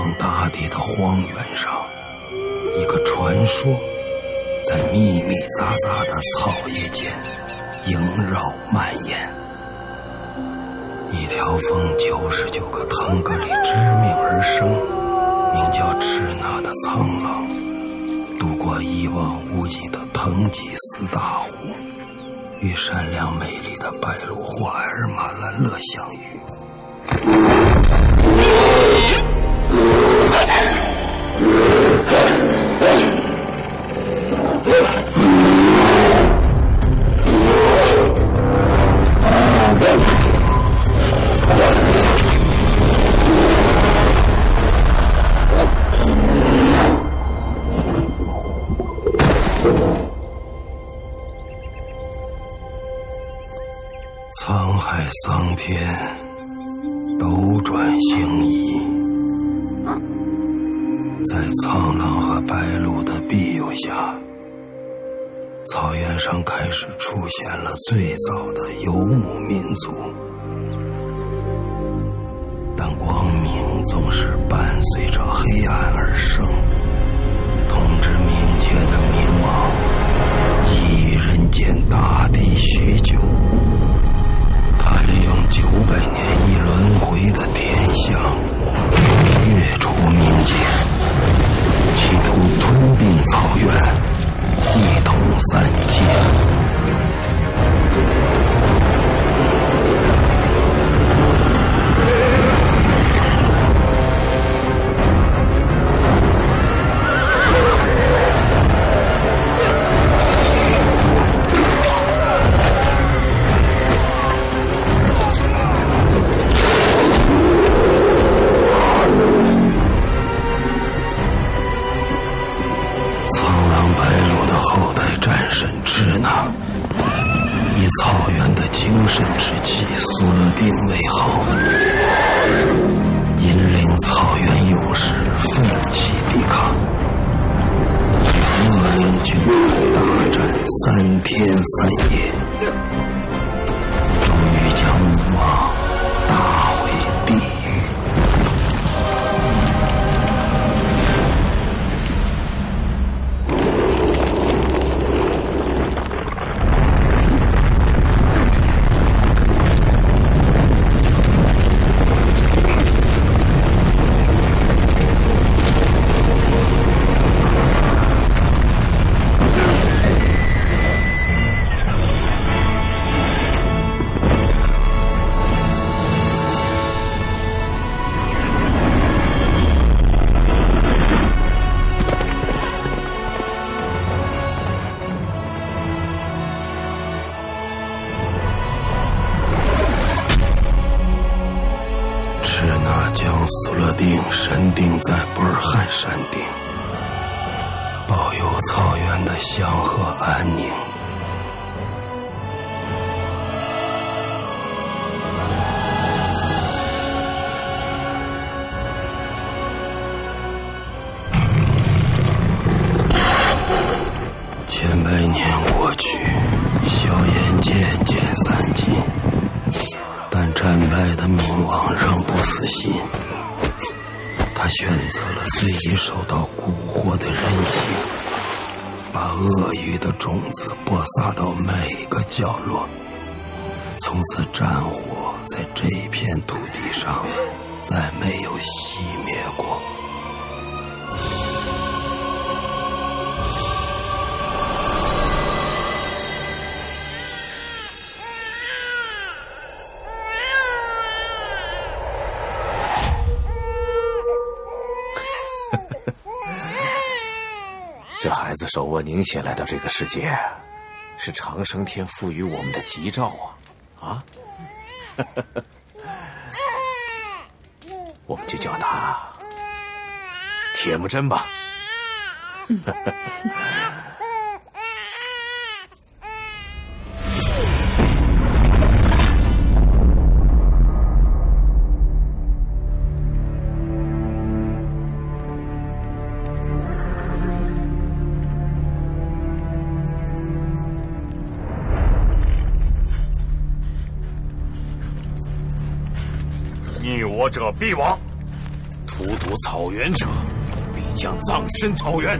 方大地的荒原上，一个传说在密密匝匝的草叶间萦绕蔓延。一条奉99个腾格里之命而生，名叫赤那的苍狼，度过一望无际的腾吉斯大湖，与善良美丽的白鹭霍埃尔马兰勒相遇。沧海桑田，斗转星移，在苍狼和白鹭的庇佑下，草原上开始出现了最早的游牧民族。但光明总是伴随着黑暗而生，统治冥界的冥王觊觎人间大地许久，他利用900年一轮回的天象跃出冥界，企图吞并草原，一统三界。以草原的精神之气苏勒定为号，引领草原勇士奋起抵抗，与恶灵军团大战3天3夜，终于将冥王打回地狱。神定在布尔汉山顶，保佑草原的祥和安宁。千百年过去，硝烟渐渐散尽，但战败的冥王仍不死心。他选择了最易受到蛊惑的人性，把恶欲的种子播撒到每个角落。从此战火在这片土地上再没有熄灭过。 这孩子手握凝血来到这个世界，是长生天赋予我们的吉兆啊！我们就叫他铁木真吧。 逆我者必亡， 荼毒草原者，必将葬身草原。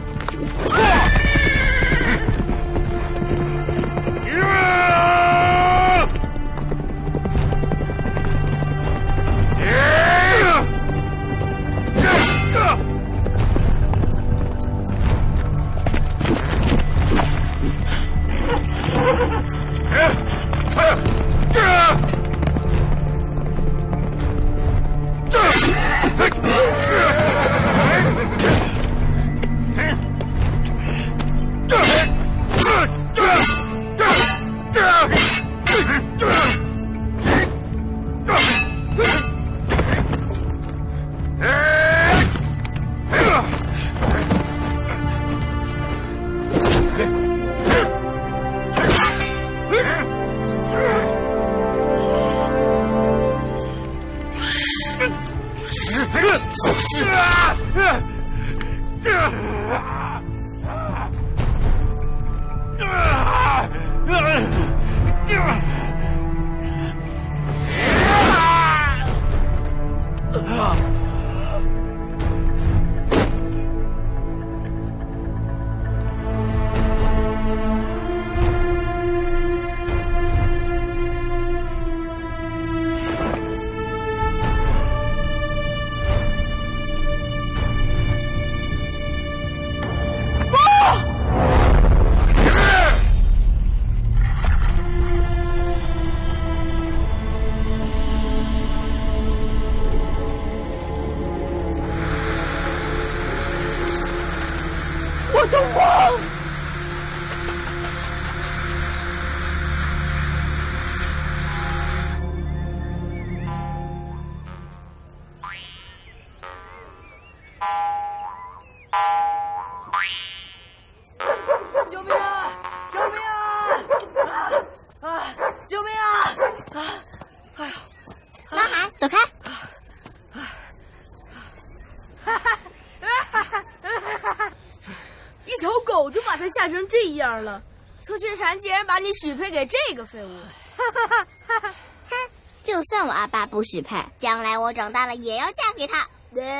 吓成这样了，特训蝉竟然把你许配给这个废物！ 哼，就算我阿爸不许配，将来我长大了也要嫁给他。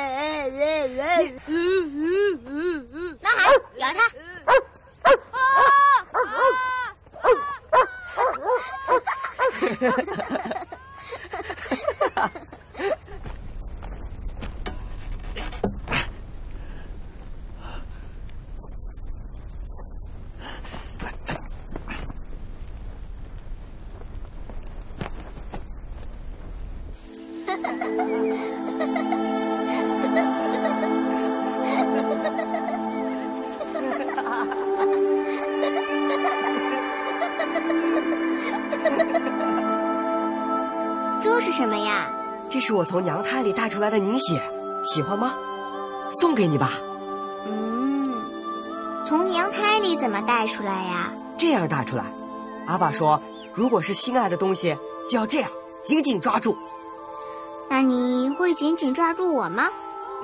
男孩，咬他！这是什么呀？ 这是我从娘胎里带出来的凝血，喜欢吗？送给你吧。 从娘胎里怎么带出来呀？ 这样带出来。阿爸说，如果是心爱的东西，就要这样紧紧抓住。 那你会紧紧抓住我吗？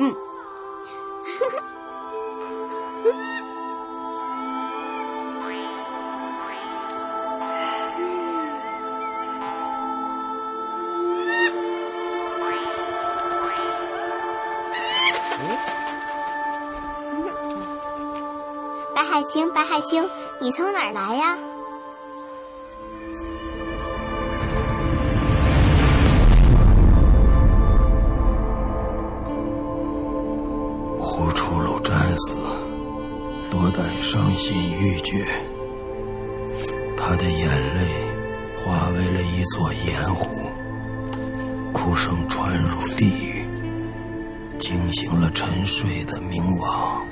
白海清，你从哪儿来呀？ 呼出喽战死，多带伤心欲绝。他的眼泪化为了一座盐湖，哭声传入地狱，惊醒了沉睡的冥王。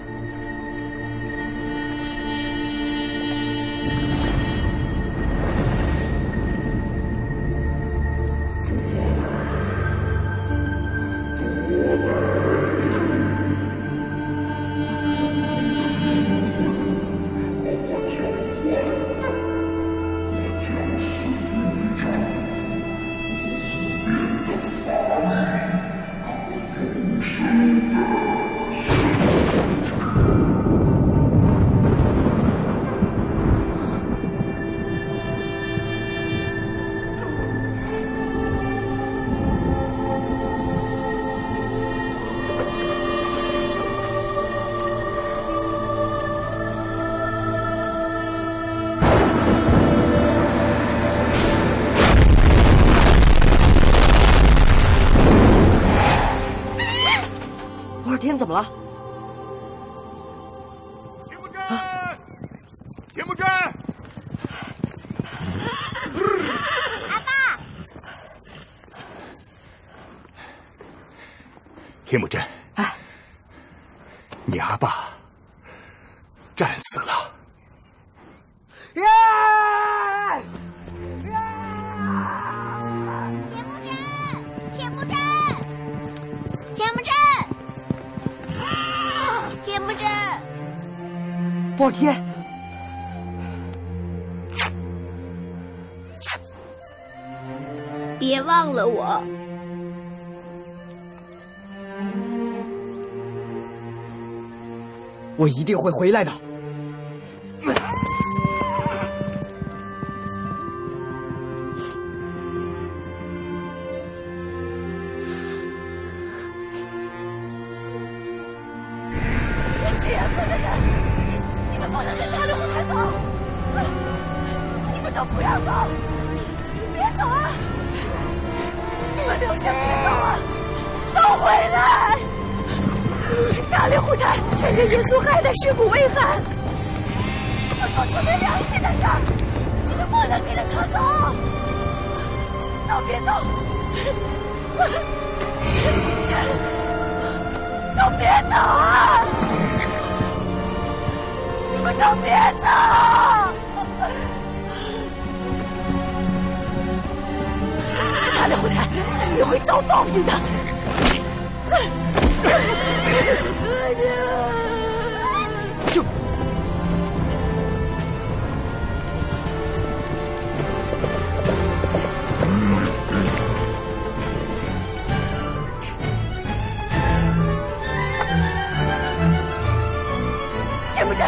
田木真， 阿爸， 田木真， 哎， 你阿爸战死了。 田木真， 波天， 别忘了我。 我一定会回来的。 趁着耶稣害的尸骨未寒，我做特别良心的事儿，你们不能跟着他走，都别走，都别走啊！你们都别走！他的回来，你会遭报应的。 就田木真，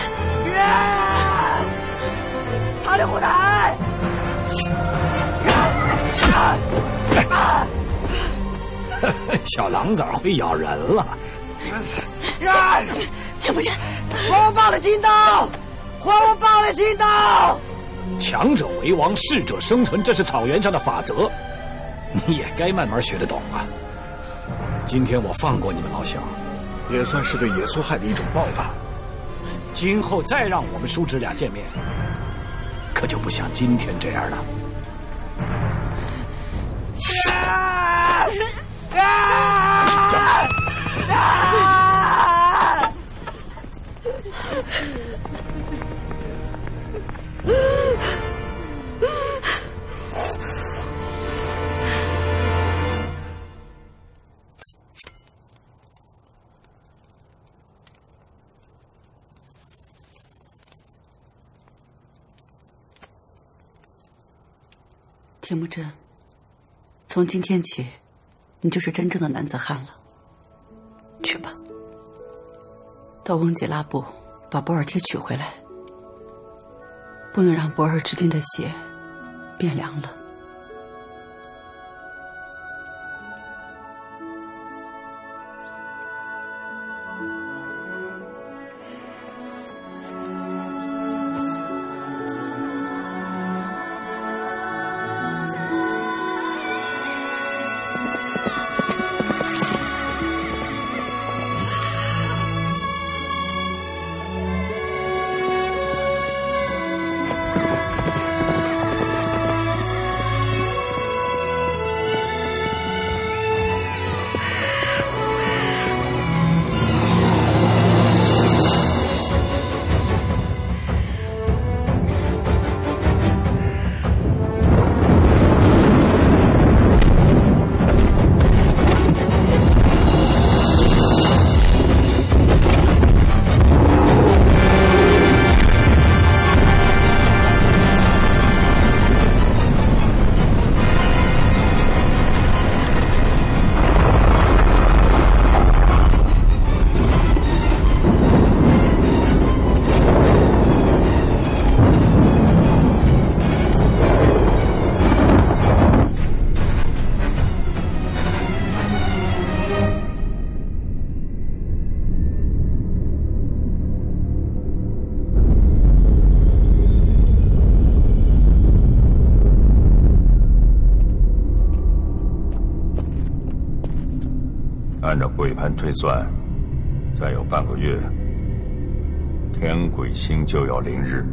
他的护台！ 小狼崽会咬人了。 田木真， 还我爸的金刀！还我爸的金刀！ 强者为王，适者生存，这是草原上的法则，你也该慢慢学得懂啊。今天我放过你们老小， 也算是对耶稣害的一种报答。 今后再让我们叔侄俩见面，可就不像今天这样了。 田木真，从今天起，你就是真正的男子汉了。去吧，到翁吉拉部把博尔帖取回来，不能让博尔至今的血变凉了。 按照鬼盘推算，再有半个月， 天鬼星就要临日，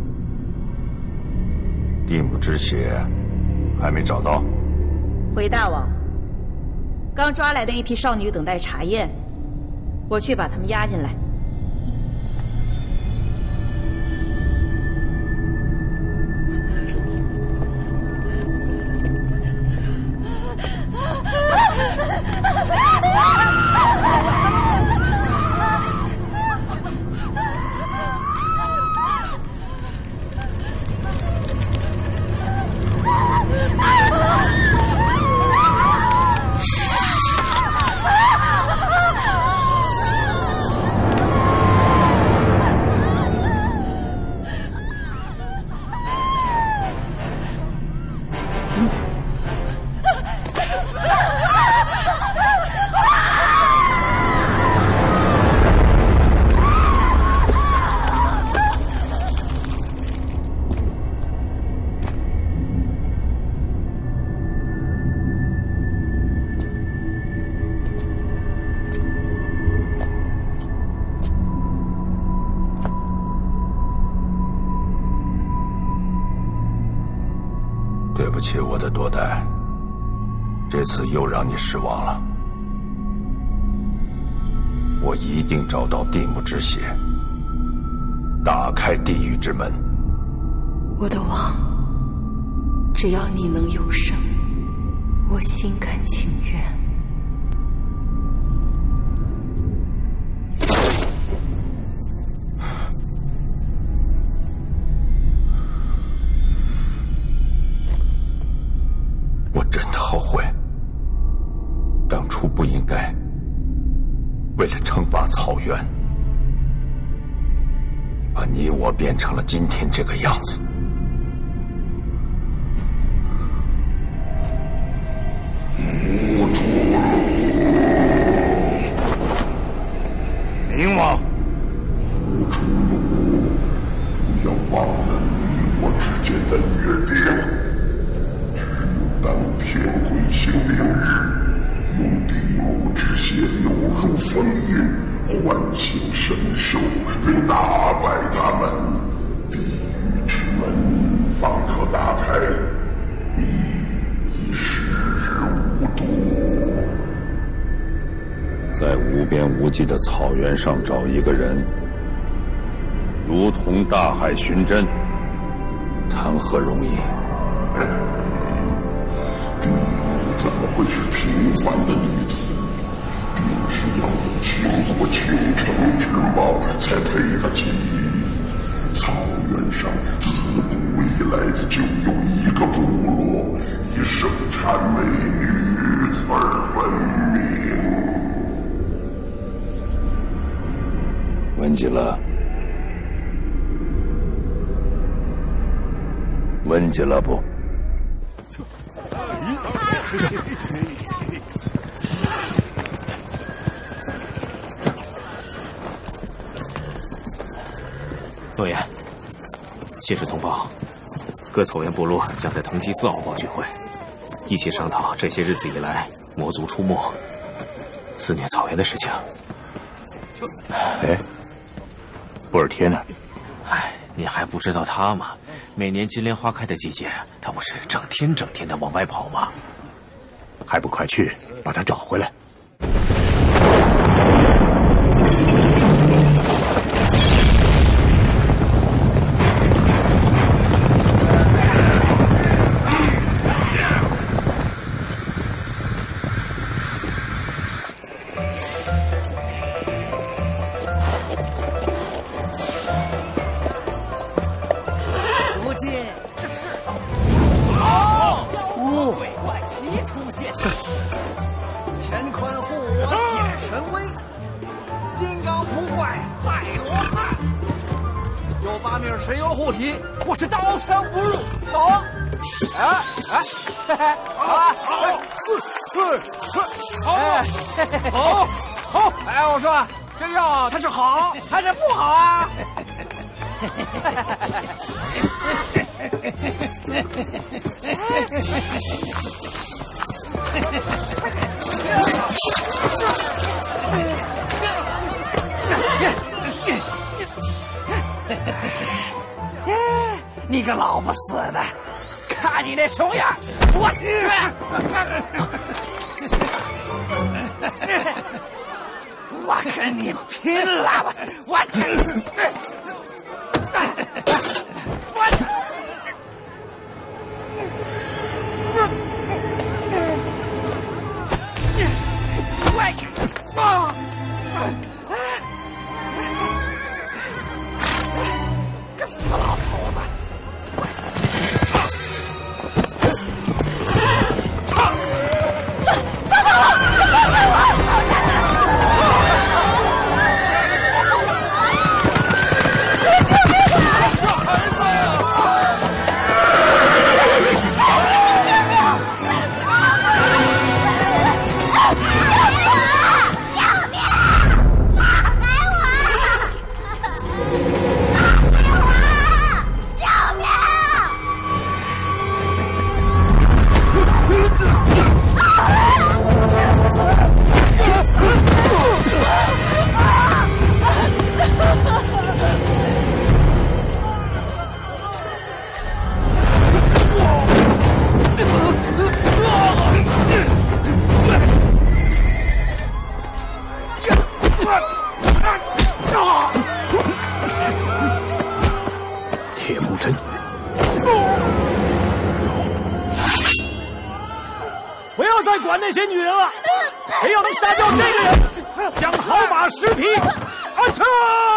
地母之血还没找到。 回大王，刚抓来的一批少女等待查验，我去把她们押进来。 对不起，我的多代，这次又让你失望了。我一定找到地母之血，打开地狱之门。 我的王，只要你能永生，我心甘情愿。 我真的后悔，当初不应该为了称霸草原，把你我变成了今天这个样子。 冥王，不要忘了你我之间的约定。当天鬼星临日，用地母之血流入封印，唤醒神兽，并打败他们，地狱之门方可打开。你已时日无多。 在无边无际的草原上找一个人，如同大海寻针，谈何容易？ 地母怎么会是平凡的女子？定是要有倾国倾城之貌才配得起。草原上自古以来就有一个部落以生产美女而闻名。 问极了，问极了不？ 诺言，谢氏通报，各草原部落将在藤吉4号堡聚会，一起商讨这些日子以来魔族出没、肆虐草原的事情。 哎，布尔贴呢？ 哎，你还不知道他吗？每年金莲花开的季节，他不是整天的往外跑吗？ 还不快去把他找回来！ 你个老不死的！看你那熊样，我去！我跟你拼了！我死老头子！ 铁木真，不要再管那些女人了，谁要能杀掉这个人，将好马尸体安城。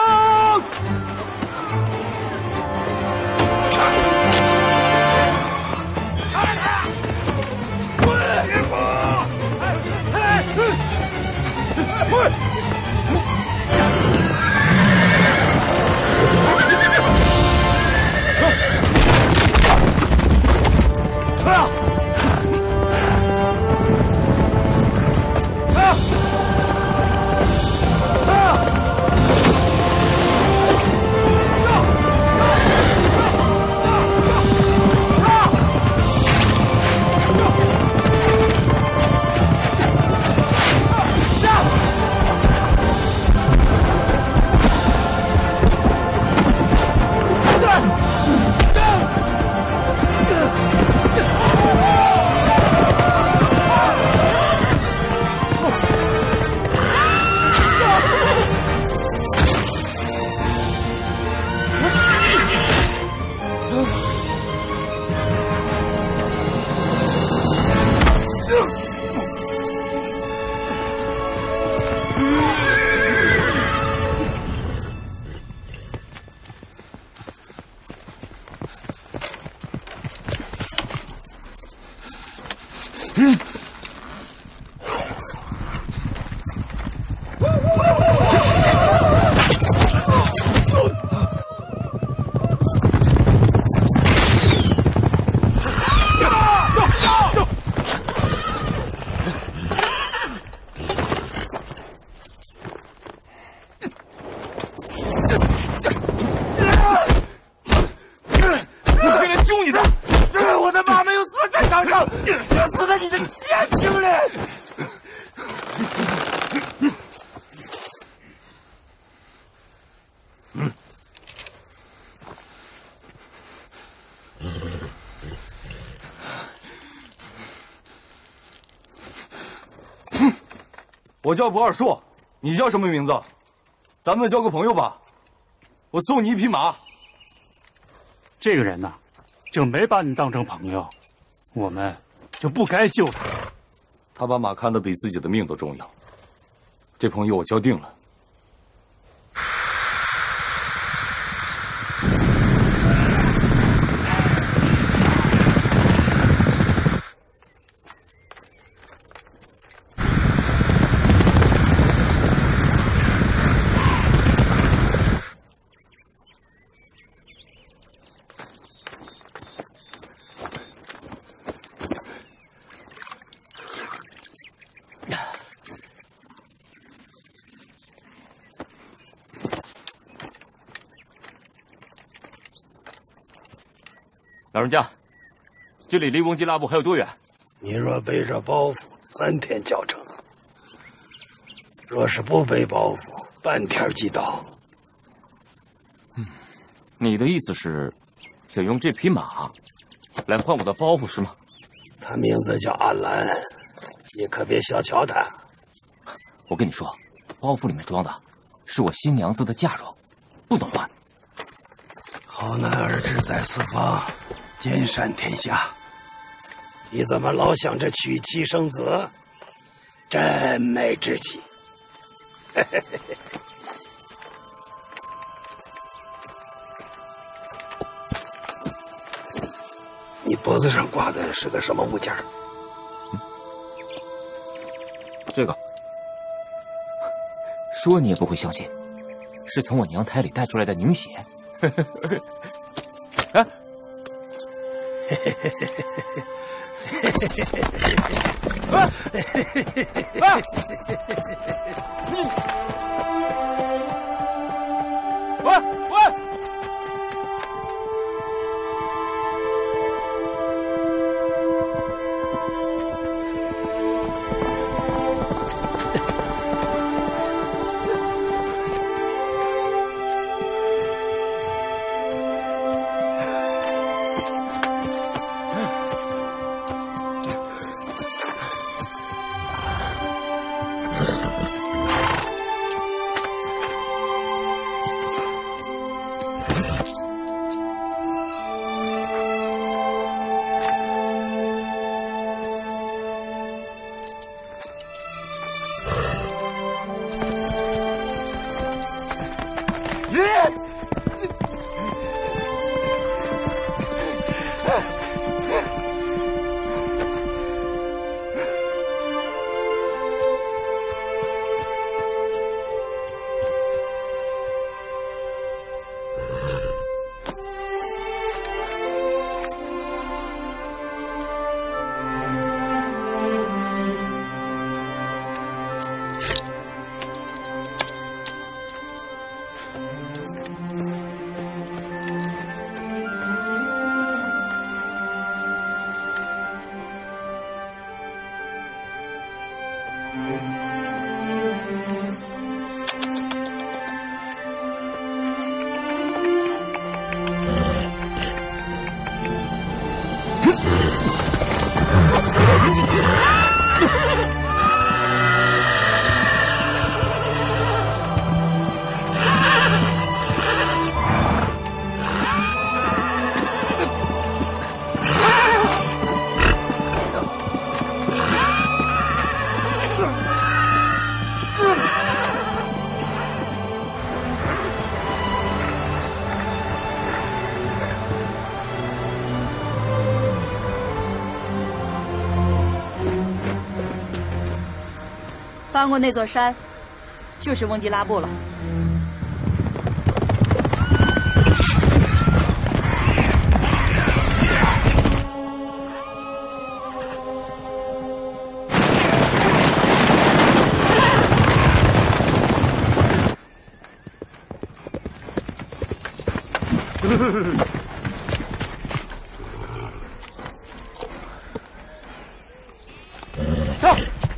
我叫博尔硕，你叫什么名字？咱们交个朋友吧。我送你一匹马。 这个人呐，就没把你当成朋友，我们就不该救他。 他把马看得比自己的命都重要。这朋友我交定了。 老人家，这里离翁吉拉布还有多远？ 你若背着包袱，3天脚程；若是不背包袱，半天即到。 你的意思是， 想用这匹马来换我的包袱是吗？ 他名字叫阿兰，你可别小瞧他。 我跟你说，包袱里面装的是我新娘子的嫁妆，不能换。 好男儿志在四方，兼善天下。你怎么老想着娶妻生子？真没志气。你脖子上挂的是个什么物件？ 这个，说你也不会相信，是从我娘胎里带出来的凝血。啊！ 翻过那座山，就是翁吉拉布了。 走。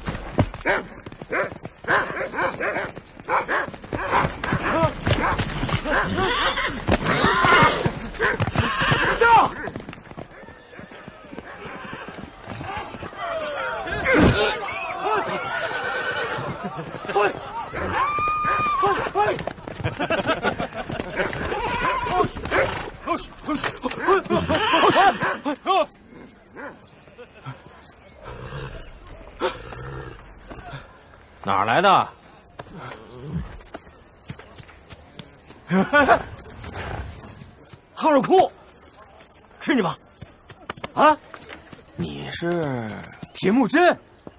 哪儿来的？ 哈尔库，是你吧？啊， 你是铁木真？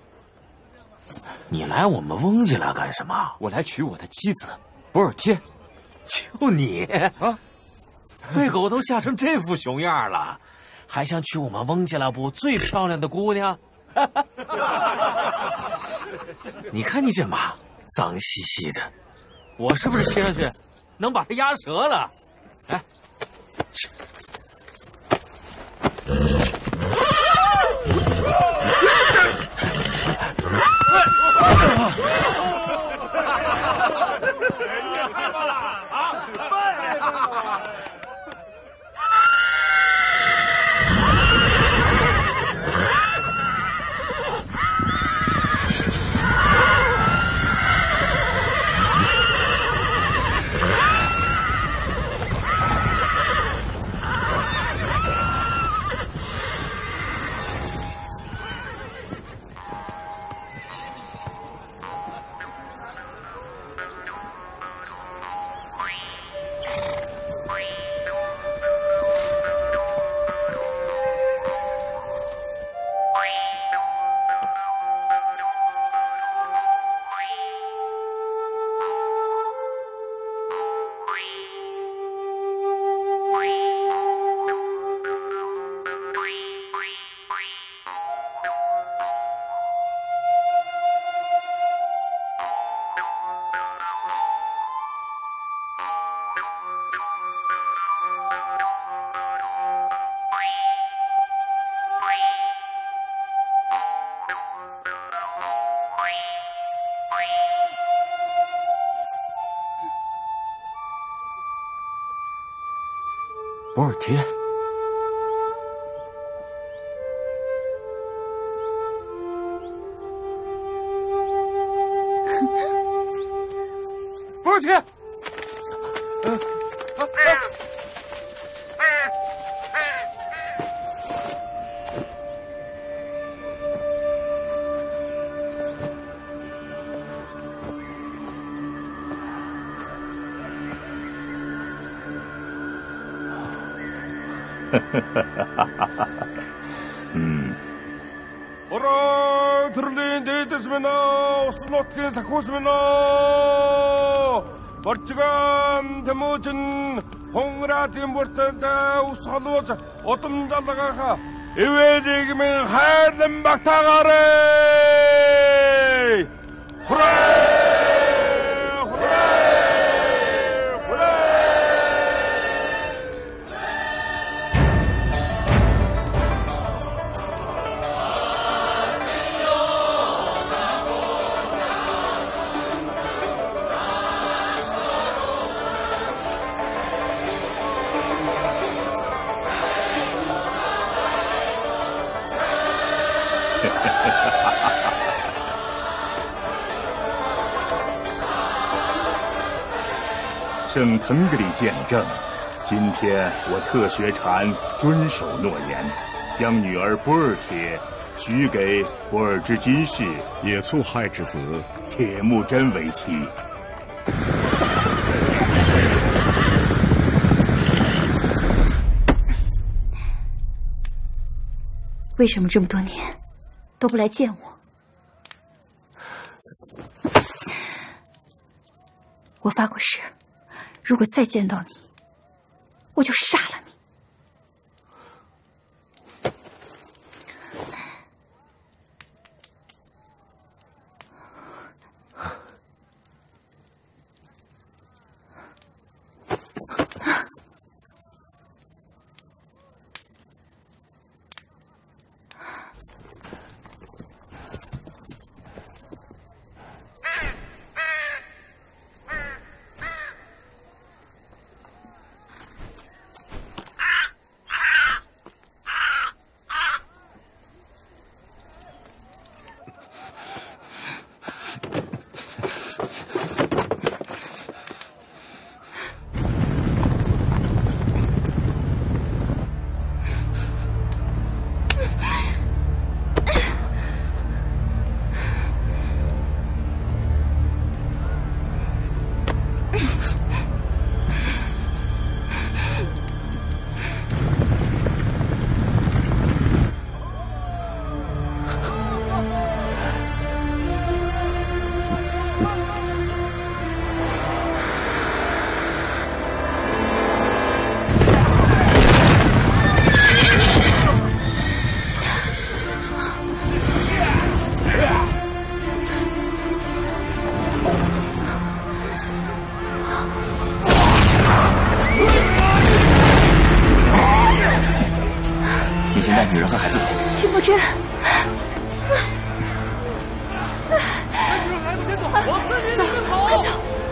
你来我们翁家来干什么？ 我来娶我的妻子博尔贴。 就你啊，被狗都吓成这副熊样了，还想娶我们翁家拉部最漂亮的姑娘？你看你这马脏兮兮的，我是不是骑上去能把它压折了？哎， 博尔贴。 博尔贴。 어라, 들린 데이트스면나, 스노트킨 사코스면나, 멀찌감 대모진 홍라팀 볼텐다 우스하노자 어떤 자다가 이외지기면 하얀 막타가래. 후레! 圣腾格里见证，今天我特学禅遵守诺言，将女儿波尔铁许给博尔之金氏野醋亥之子铁木真为妻。 为什么这么多年都不来见我？我发过誓，如果再见到你，我就杀了你。 女人和孩子走。 铁木真， 孩子先走，往森林里面跑！ 快走！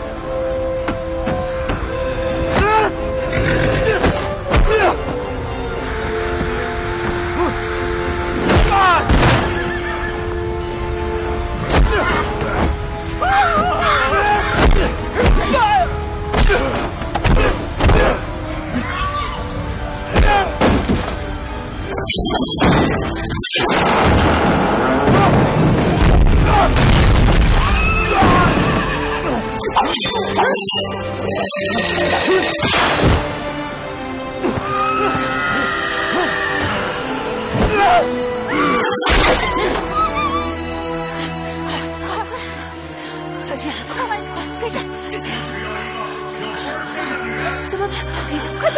小青，快快跟上！谢谢。怎么办？跟上，快走！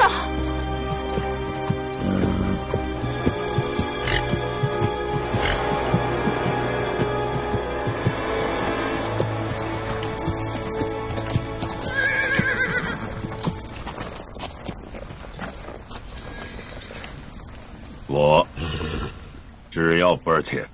我只要波尔铁。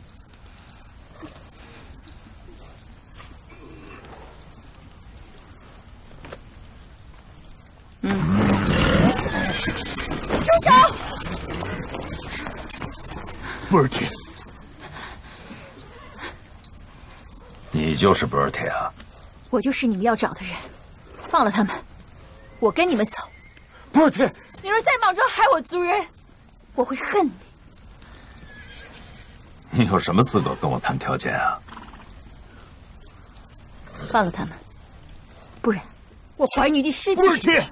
走！ 博尔铁， 你就是博尔铁啊？ 我就是你们要找的人，放了他们，我跟你们走。 博尔铁， 你若再莽撞害我族人，我会恨你。 你有什么资格跟我谈条件啊？ 放了他们，不然我怀女帝尸体。 博尔铁。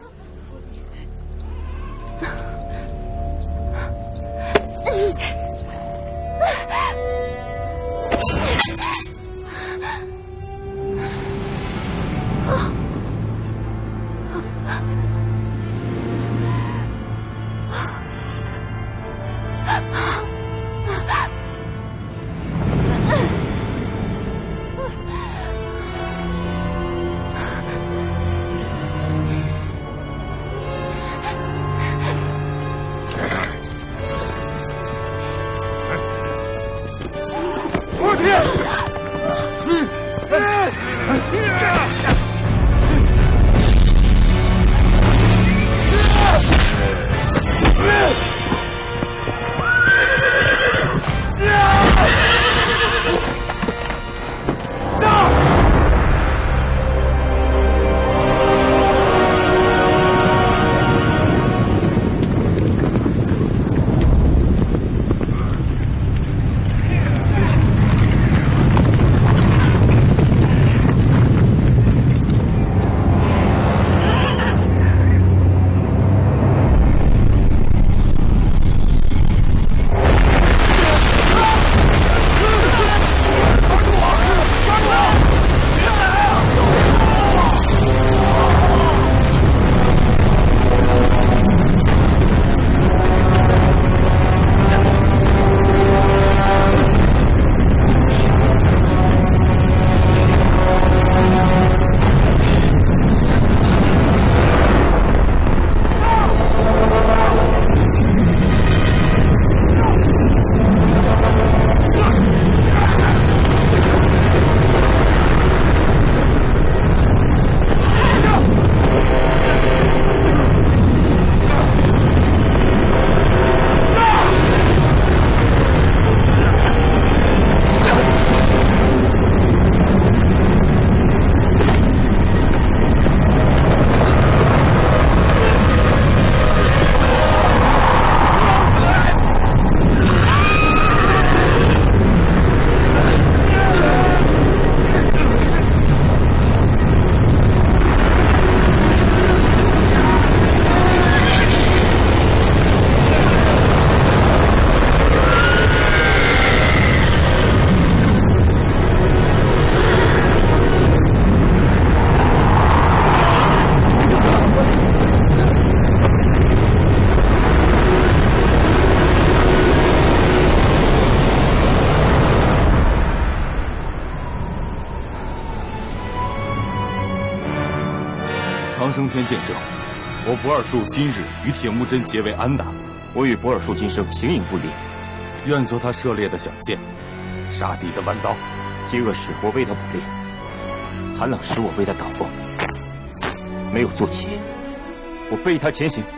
长生天见证，我不二术今日与铁木真结为安达， 我与不二术今生形影不离。 愿做他射猎的响箭，杀敌的弯刀。 饥饿时我为他捕猎，寒冷时我为他挡风。没有坐骑，我背他前行。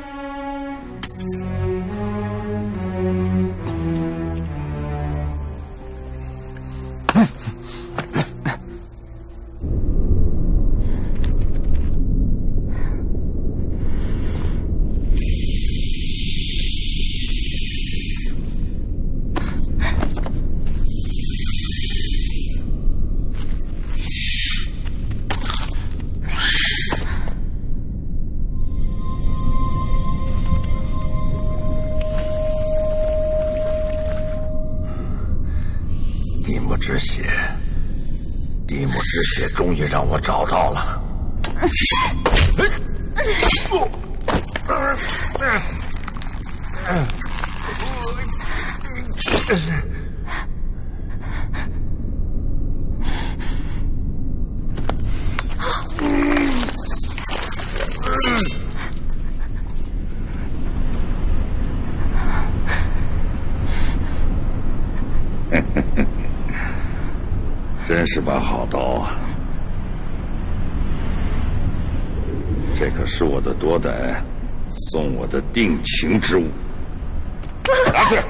蒂姆之血终于让我找到了。真是把好刀啊！这可是我的多代送我的定情之物，拿去。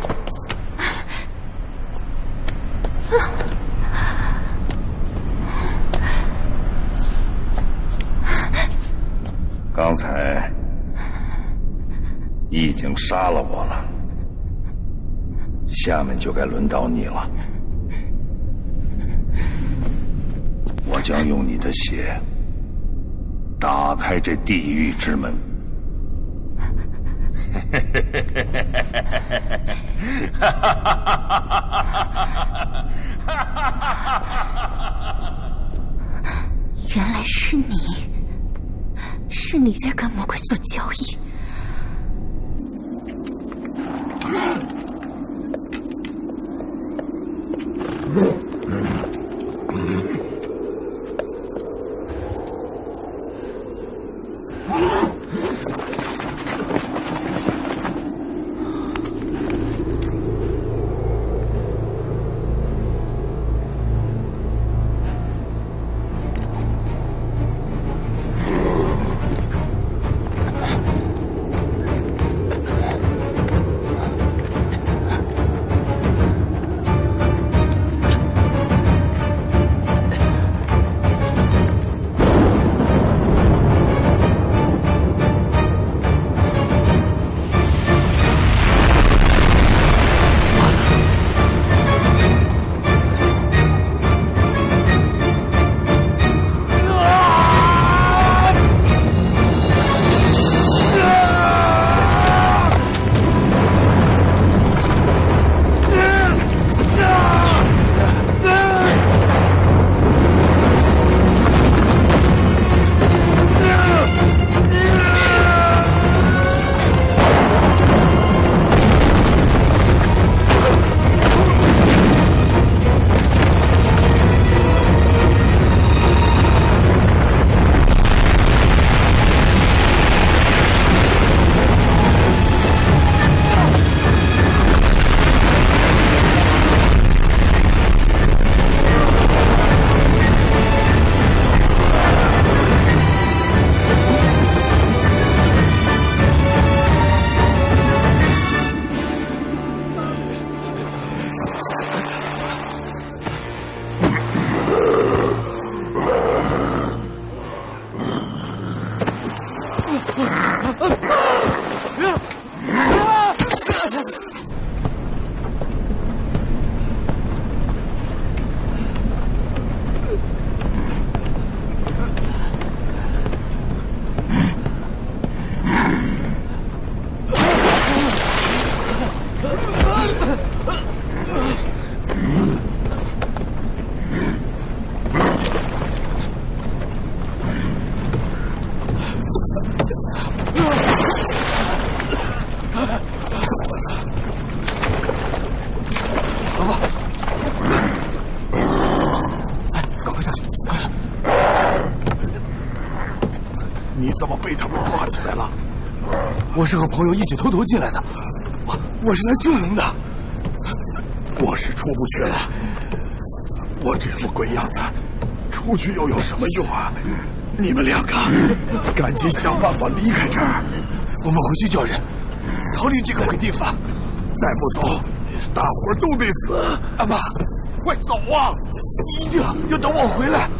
刚才你已经杀了我了，下面就该轮到你了。我将用你的血打开这地狱之门。 原来是你，是你在跟魔鬼做交易。 我是和朋友一起偷偷进来的，我是来救您的。 我是出不去了，我这副鬼样子，出去又有什么用啊？你们两个赶紧想办法离开这儿， 我们回去叫人，逃离这个鬼地方。 再不走，大伙儿都得死。 阿爸，快走啊！一定要等我回来。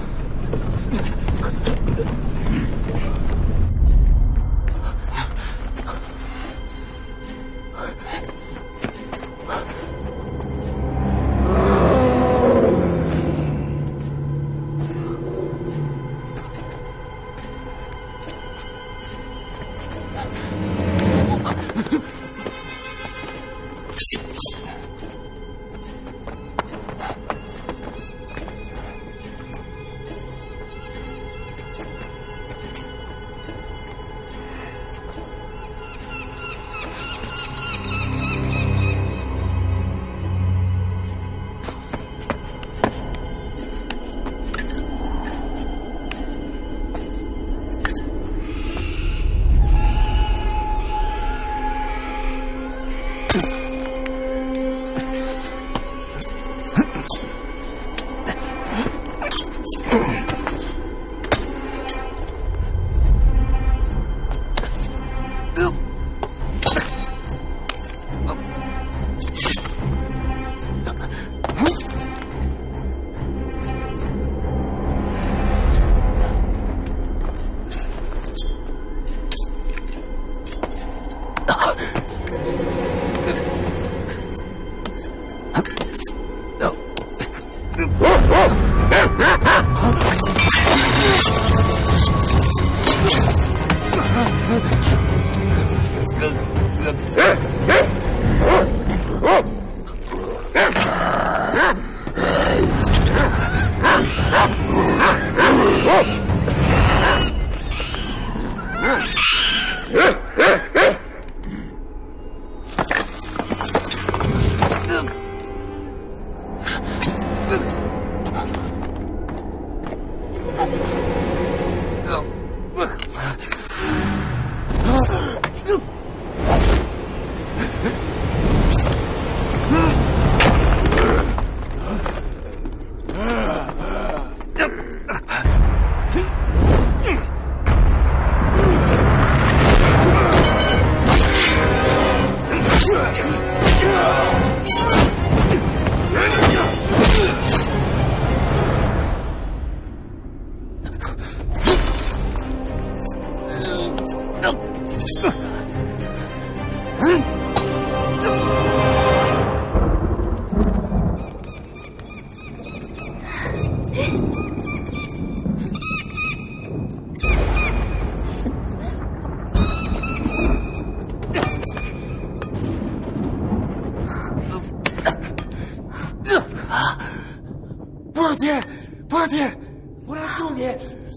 博尔蒂，我来救你！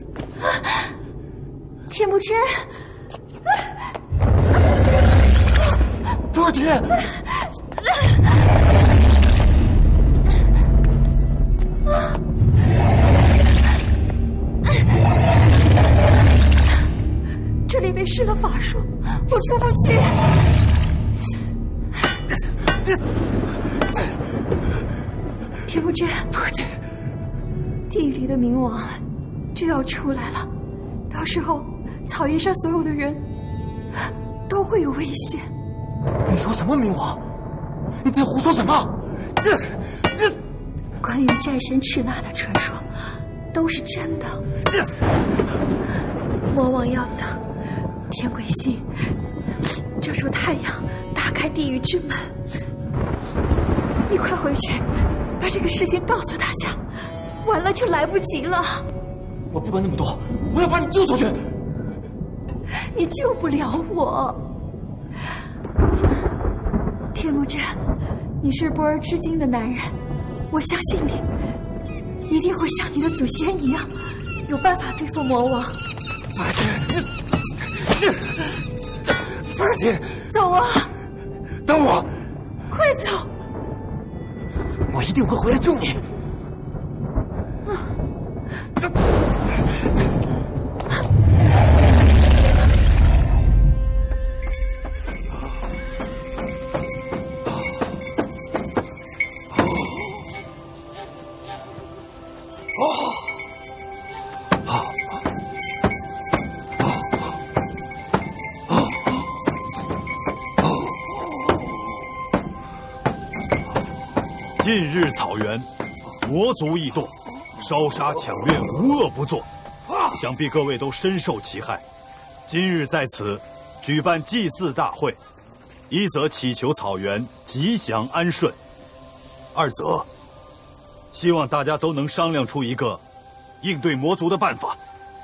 铁木真， 博尔蒂， 这里被施了法术，我出不去。铁木真，地狱里的冥王就要出来了，到时候草原上所有的人都会有危险。 你说什么冥王？你在胡说什么？ 关于战神赤纳的传说都是真的。魔王要等天鬼星遮住太阳，打开地狱之门。你快回去把这个事情告诉大家，晚了就来不及了。 我不管那么多，我要把你救出去。 你救不了我，铁木真，你是波尔之境的男人，我相信你一定会像你的祖先一样，有办法对付魔王。 博尔蒂， 走啊！ 等我， 快走！ 我一定会回来救你。 近日草原，魔族异动，烧杀抢掠，无恶不作，想必各位都深受其害。今日在此举办祭祀大会，一则祈求草原吉祥安顺，二则希望大家都能商量出一个应对魔族的办法。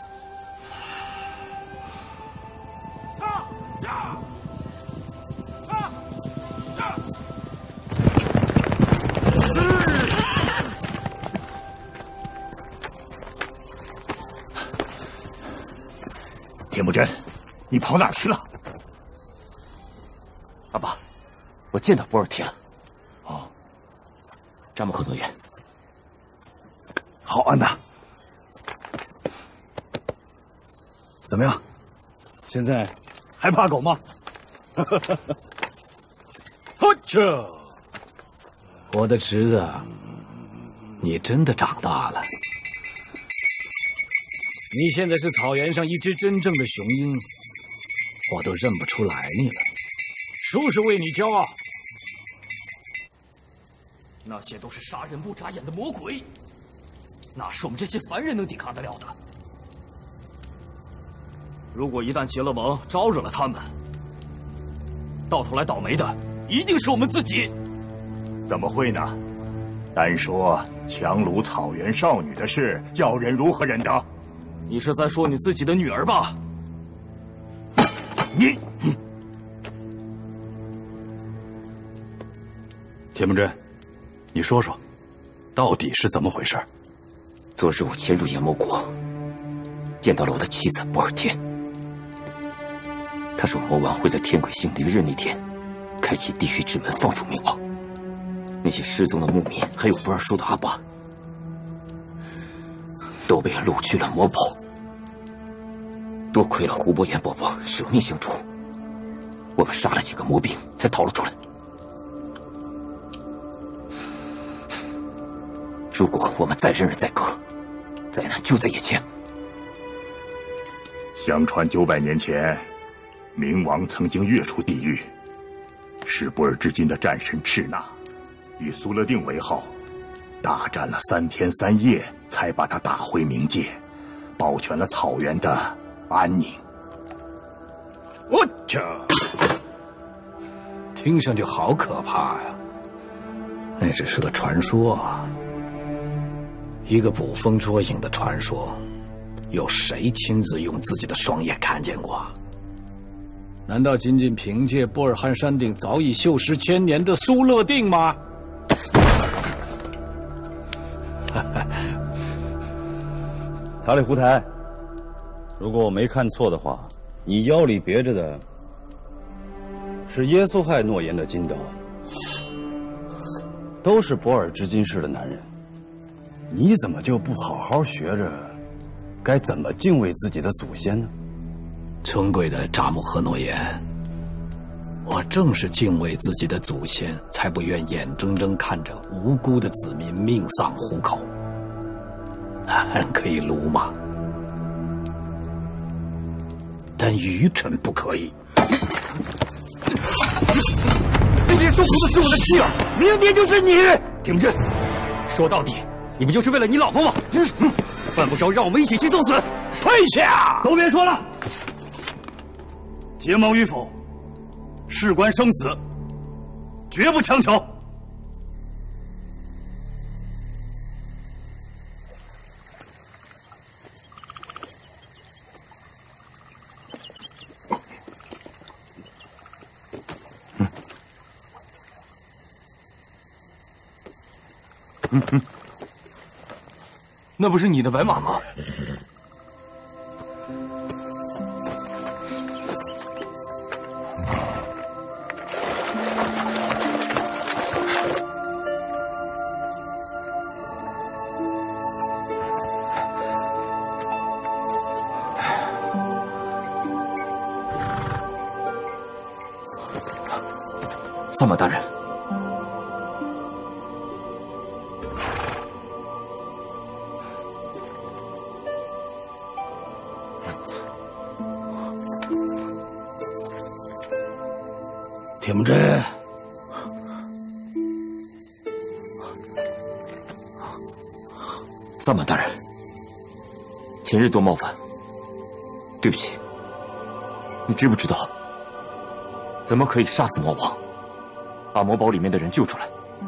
铁木真，你跑哪儿去了？ 阿爸，我见到波尔提了。 哦， 扎木克诺言。 好，安娜。怎么样？现在还怕狗吗？ 呵切！我的侄子，你真的长大了。你现在是草原上一只真正的雄鹰，我都认不出来你了。叔叔为你骄傲。 那些都是杀人不眨眼的魔鬼，哪是我们这些凡人能抵抗得了的？如果一旦结了盟，招惹了他们， 到头来倒霉的一定是我们自己。 怎么会呢？单说强掳草原少女的事，叫人如何忍得？ 你是在说你自己的女儿吧？ 你， 铁木真，你说说，到底是怎么回事？ 昨日我潜入炎魔国，见到了我的妻子博尔天。他说魔王会在天鬼星灵日那天，开启地狱之门，放逐冥王。那些失踪的牧民，还有不二叔的阿爸，都被掳去了魔堡。多亏了胡伯言伯伯舍命相助，我们杀了几个魔兵，才逃了出来。如果我们再忍忍再隔，灾难就在眼前。 相传900年前，冥王曾经跃出地狱，是不尔之金的战神赤纳以苏勒定为号，大战了3天3夜，才把他打回冥界，保全了草原的安宁。 我去，听上去好可怕呀！那只是个传说啊，一个捕风捉影的传说，有谁亲自用自己的双眼看见过？难道仅仅凭借波尔汉山顶早已锈蚀1000年的苏勒定吗？ 塔里胡台，如果我没看错的话，你腰里别着的是耶稣亥诺言的金刀，都是博尔之金氏的男人，你怎么就不好好学着该怎么敬畏自己的祖先呢？ 尊贵的扎木合诺言，我正是敬畏自己的祖先，才不愿眼睁睁看着无辜的子民命丧虎口。人可以鲁莽，但愚蠢不可以。今天受苦的是我的妻儿，明天就是你。 铁木真，说到底，你不就是为了你老婆吗？犯不着让我们一起去送死。 退下！ 都别说了，结盟与否，事关生死，绝不强求。 那不是你的白马吗？ 萨满大人， 铁木真， 萨满大人，前日多冒犯，对不起。你知不知道，怎么可以杀死魔王，把魔堡里面的人救出来？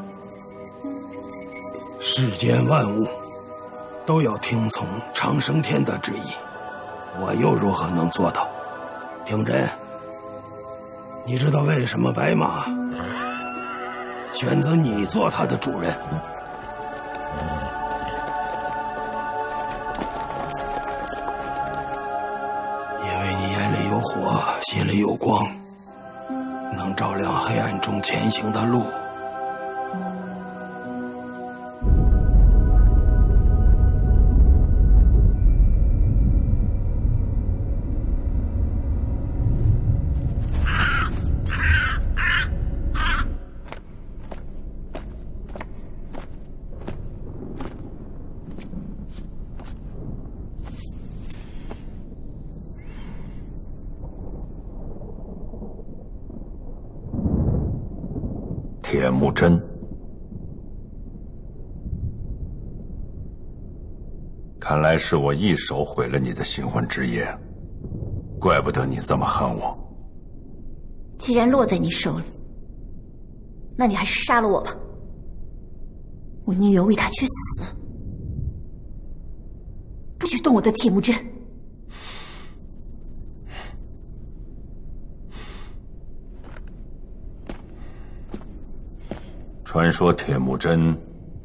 世间万物都要听从长生天的旨意，我又如何能做到？铁木真，你知道为什么白马选择你做他的主人？因为你眼里有火，心里有光，能照亮黑暗中前行的路。 铁木真，看来是我一手毁了你的新婚之夜，怪不得你这么恨我。 既然落在你手里，那你还是杀了我吧。我宁愿为他去死，不许动我的铁木真。 传说铁木真，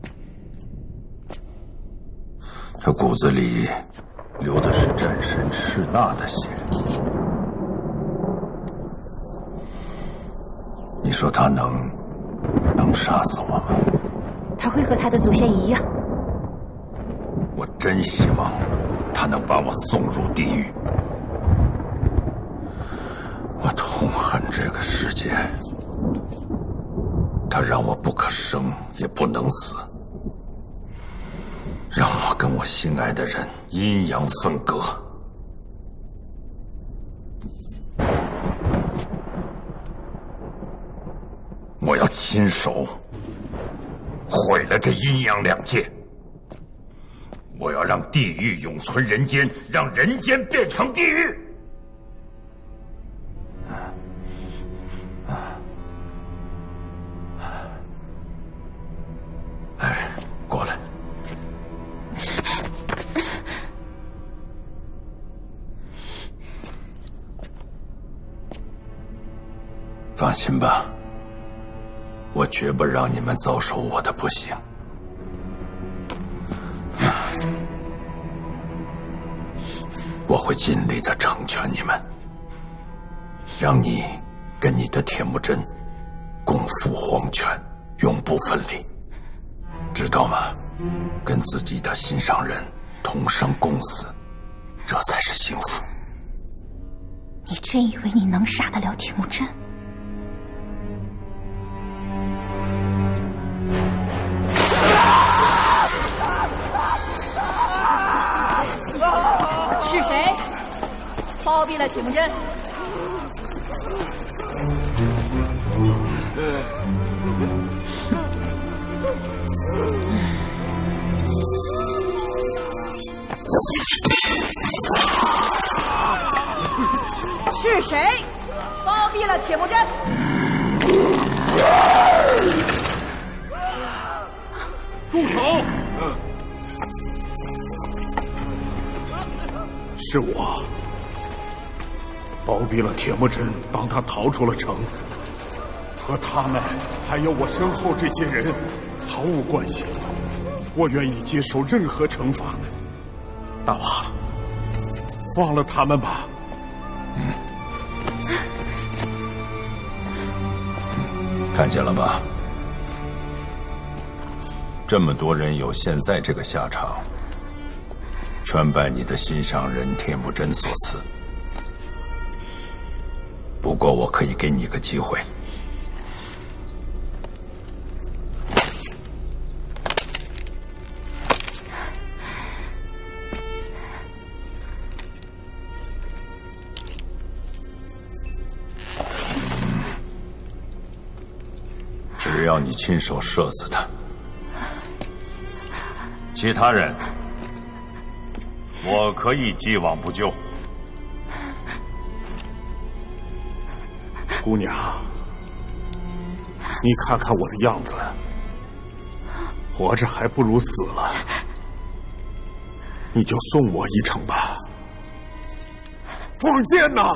他骨子里流的是战神赤纳的血。你说他能杀死我吗？ 他会和他的祖先一样。 我真希望他能把我送入地狱。我痛恨这个世界，它让我不可生也不能死，让我跟我心爱的人阴阳分割。我要亲手毁了这阴阳两界，我要让地狱永存人间，让人间变成地狱。哎，过来。放心吧，我绝不让你们遭受我的不幸。我会尽力的成全你们，让你跟你的铁木真共赴黄泉，永不分离，知道吗？跟自己的心上人同生共死，这才是幸福。 你真以为你能杀得了铁木真？ 是谁包庇了铁木真？是谁包庇了铁木真？ 住手！是我包庇了铁木真，帮他逃出了城，和他们还有我身后这些人毫无关系。我愿意接受任何惩罚。大王，忘了他们吧。 看见了吧？这么多人有现在这个下场，全拜你的心上人铁木真所赐。不过我可以给你个机会，只要你亲手射死他。其他人，我可以既往不咎。 姑娘，你看看我的样子，活着还不如死了。你就送我一程吧。放箭呐！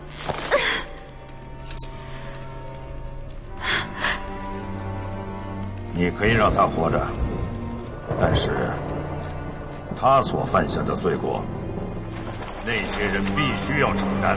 你可以让他活着，但是他所犯下的罪过，那些人必须要承担。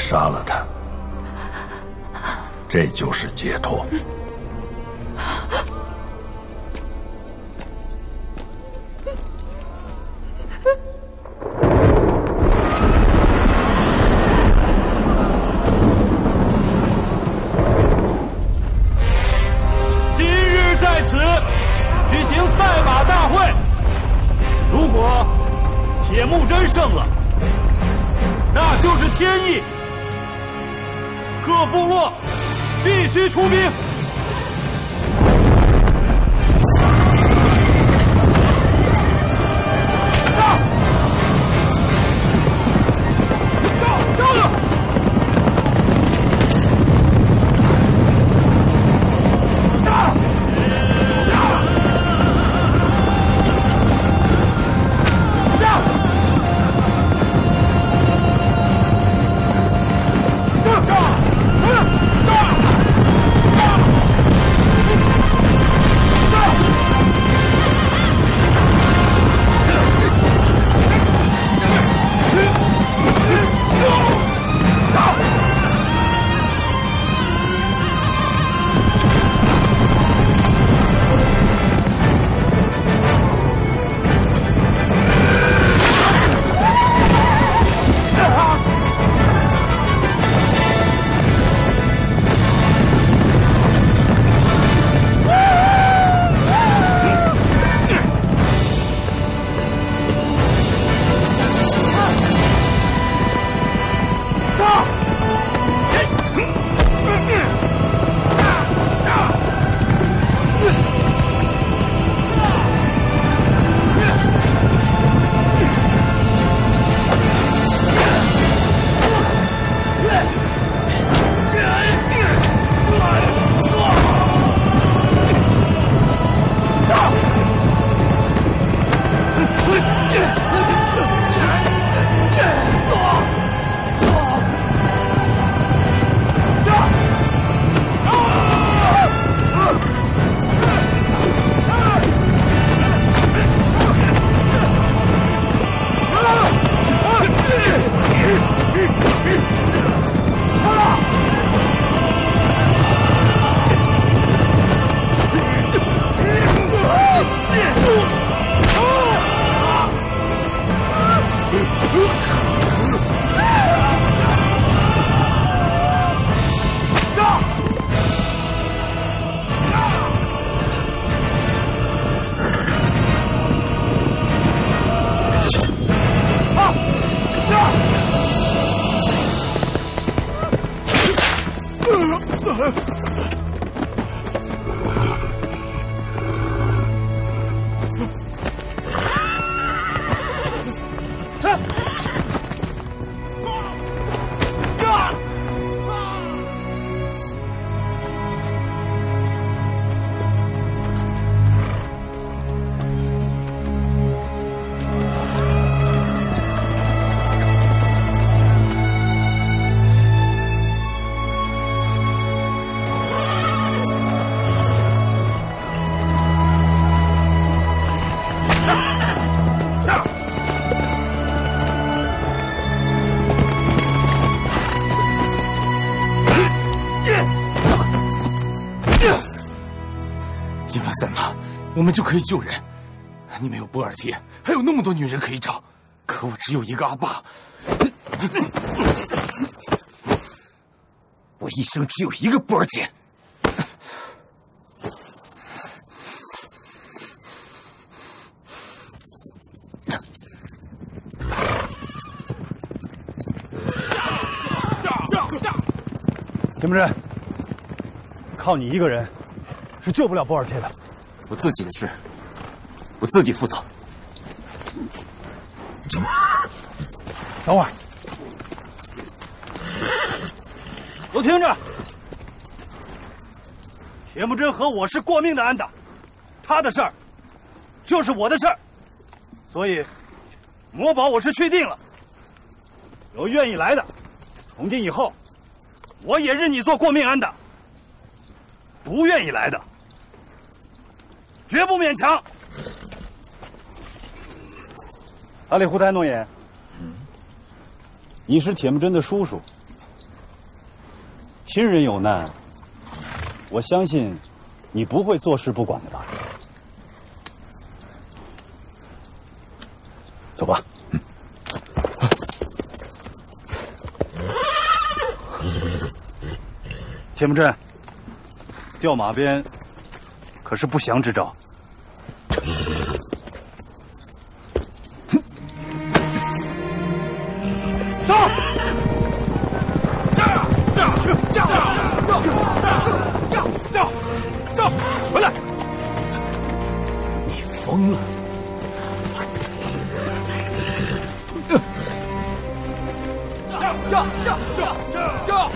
杀了他，这就是解脱。 今日在此举行赛马大会，如果铁木真胜了，那就是天意。各部落必须出兵。 我们就可以救人。你们有波尔贴，还有那么多女人可以找，可我只有一个阿爸。我一生只有一个波尔贴。 田木真，靠你一个人是救不了波尔贴的。 我自己的事，我自己负责。 等会儿，都听着，铁木真和我是过命的安打，他的事儿就是我的事儿，所以魔堡我是确定了。有愿意来的，从今以后，我也认你做过命安打；不愿意来的，绝不勉强。阿里胡台诺言，你是铁木真的叔叔， 亲人有难，我相信你不会坐视不管的吧？走吧。铁木真，调马鞭可是不祥之兆。走！叫！回来！ 你疯了！叫！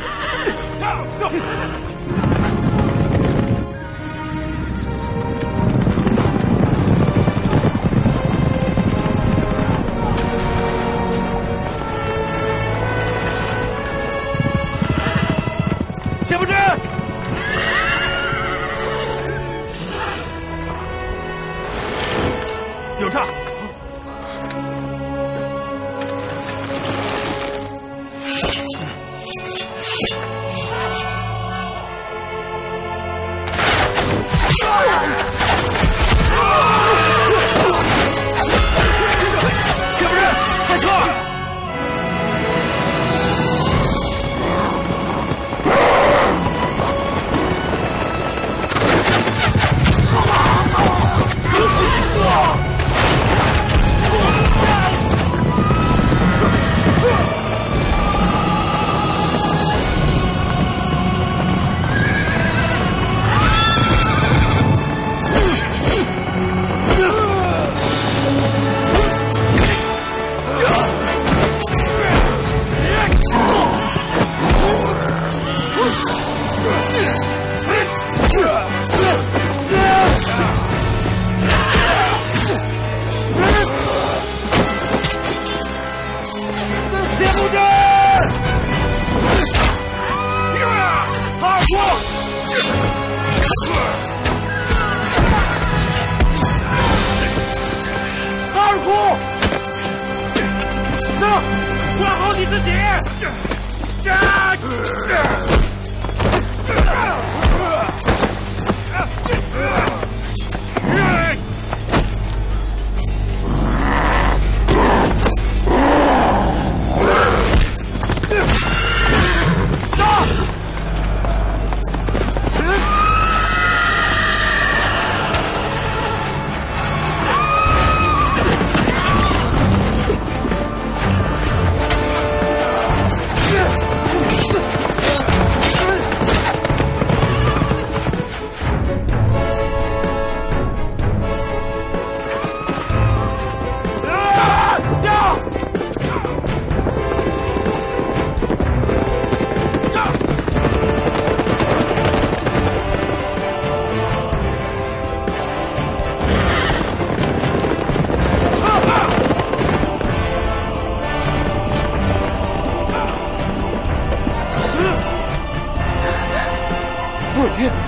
铁木真，有诈！ 管好你自己！ 布尔提，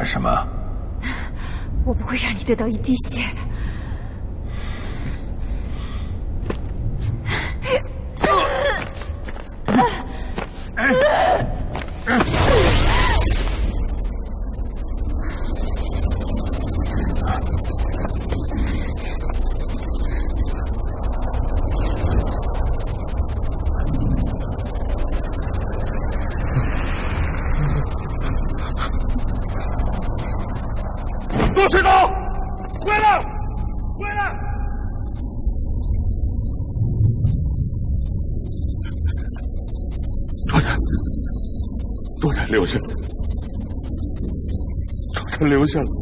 干什么？ 我不会让你得到一滴血的。 陆水东，回来！回来！ 多丹留下，多丹留下了。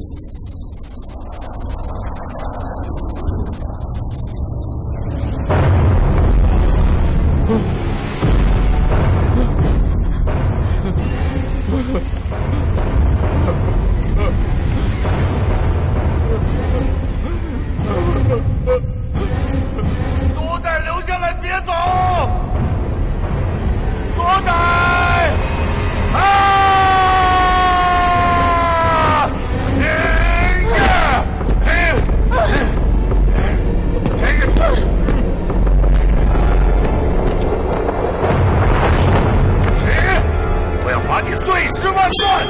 多代留下来，别走！多代！啊！我要把你碎尸万段！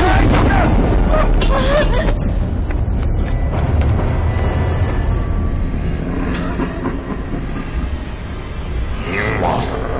冥王，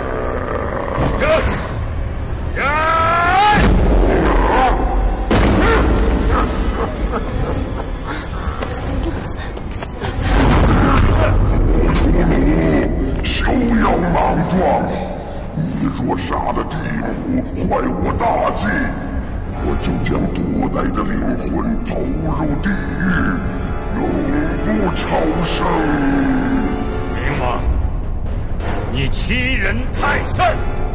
休要莽撞！你若杀了地母，坏我大计，我就将多代的灵魂投入地狱，永不超生。 冥王，你欺人太甚！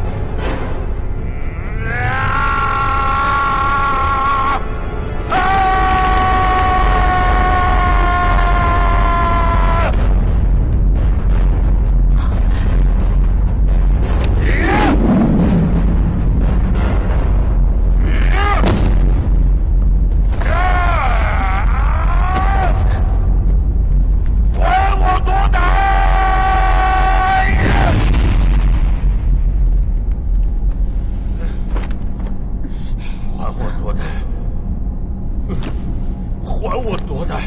还我多代！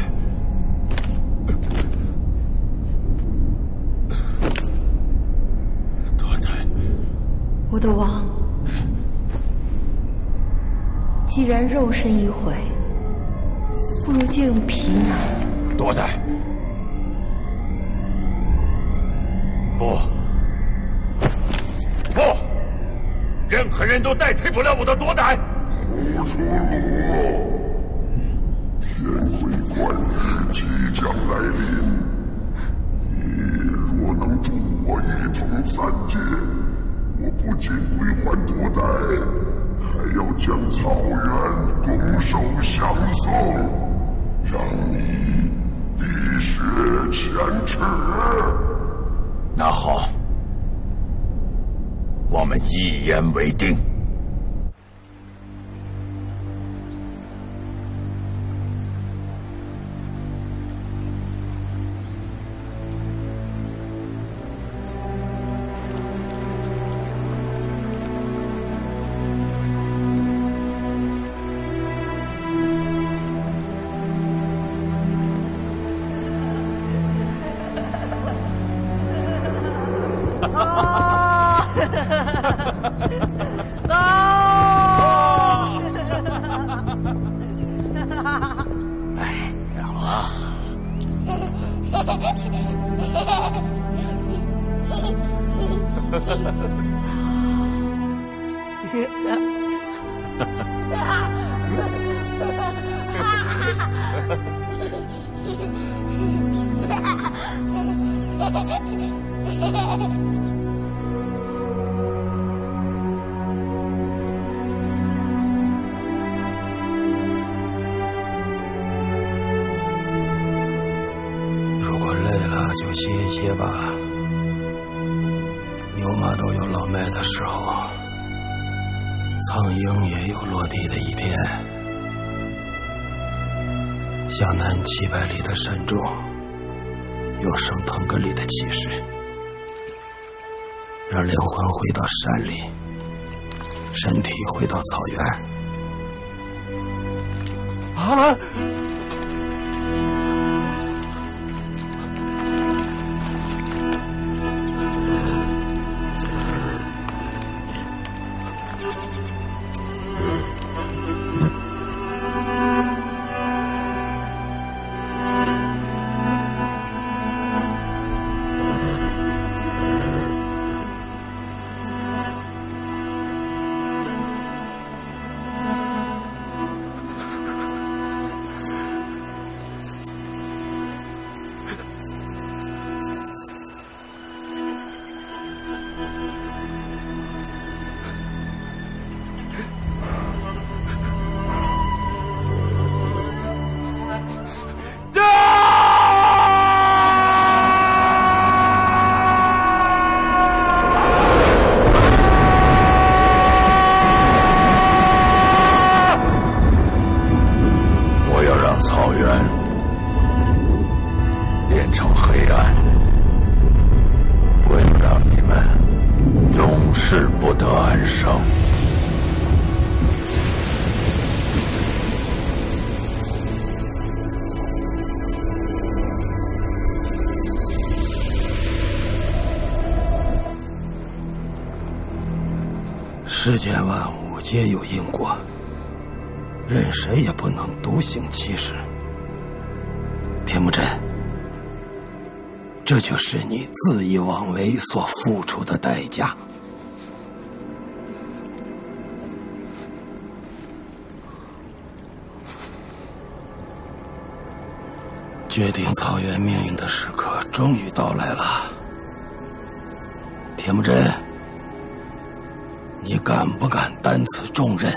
多代！ 我的王，既然肉身已毁，不如借用皮囊。 多代！不！不！任何人都代替不了我的多代！ 胡说罗！天回观日即将来临，你若能助我一统三界，我不仅归还多代，还要将草原拱手相送，让你滴血前耻。 那好，我们一言为定。 如果累了就歇一歇吧，牛马都有老迈的时候，苍蝇也有落地的一天。 向南700里的山中，有圣腾格里的启示，让灵魂回到山里，身体回到草原。 阿兰。 世间万物皆有因果，任谁也不能独行其事。田木真，这就是你恣意妄为所付出的代价。决定草原命运的时刻终于到来了，田木真。 你敢不敢担此重任？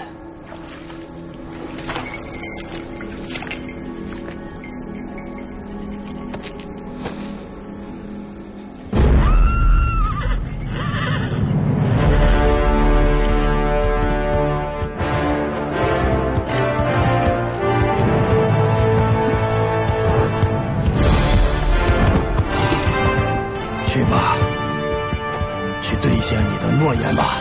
去吧，去兑现你的诺言吧。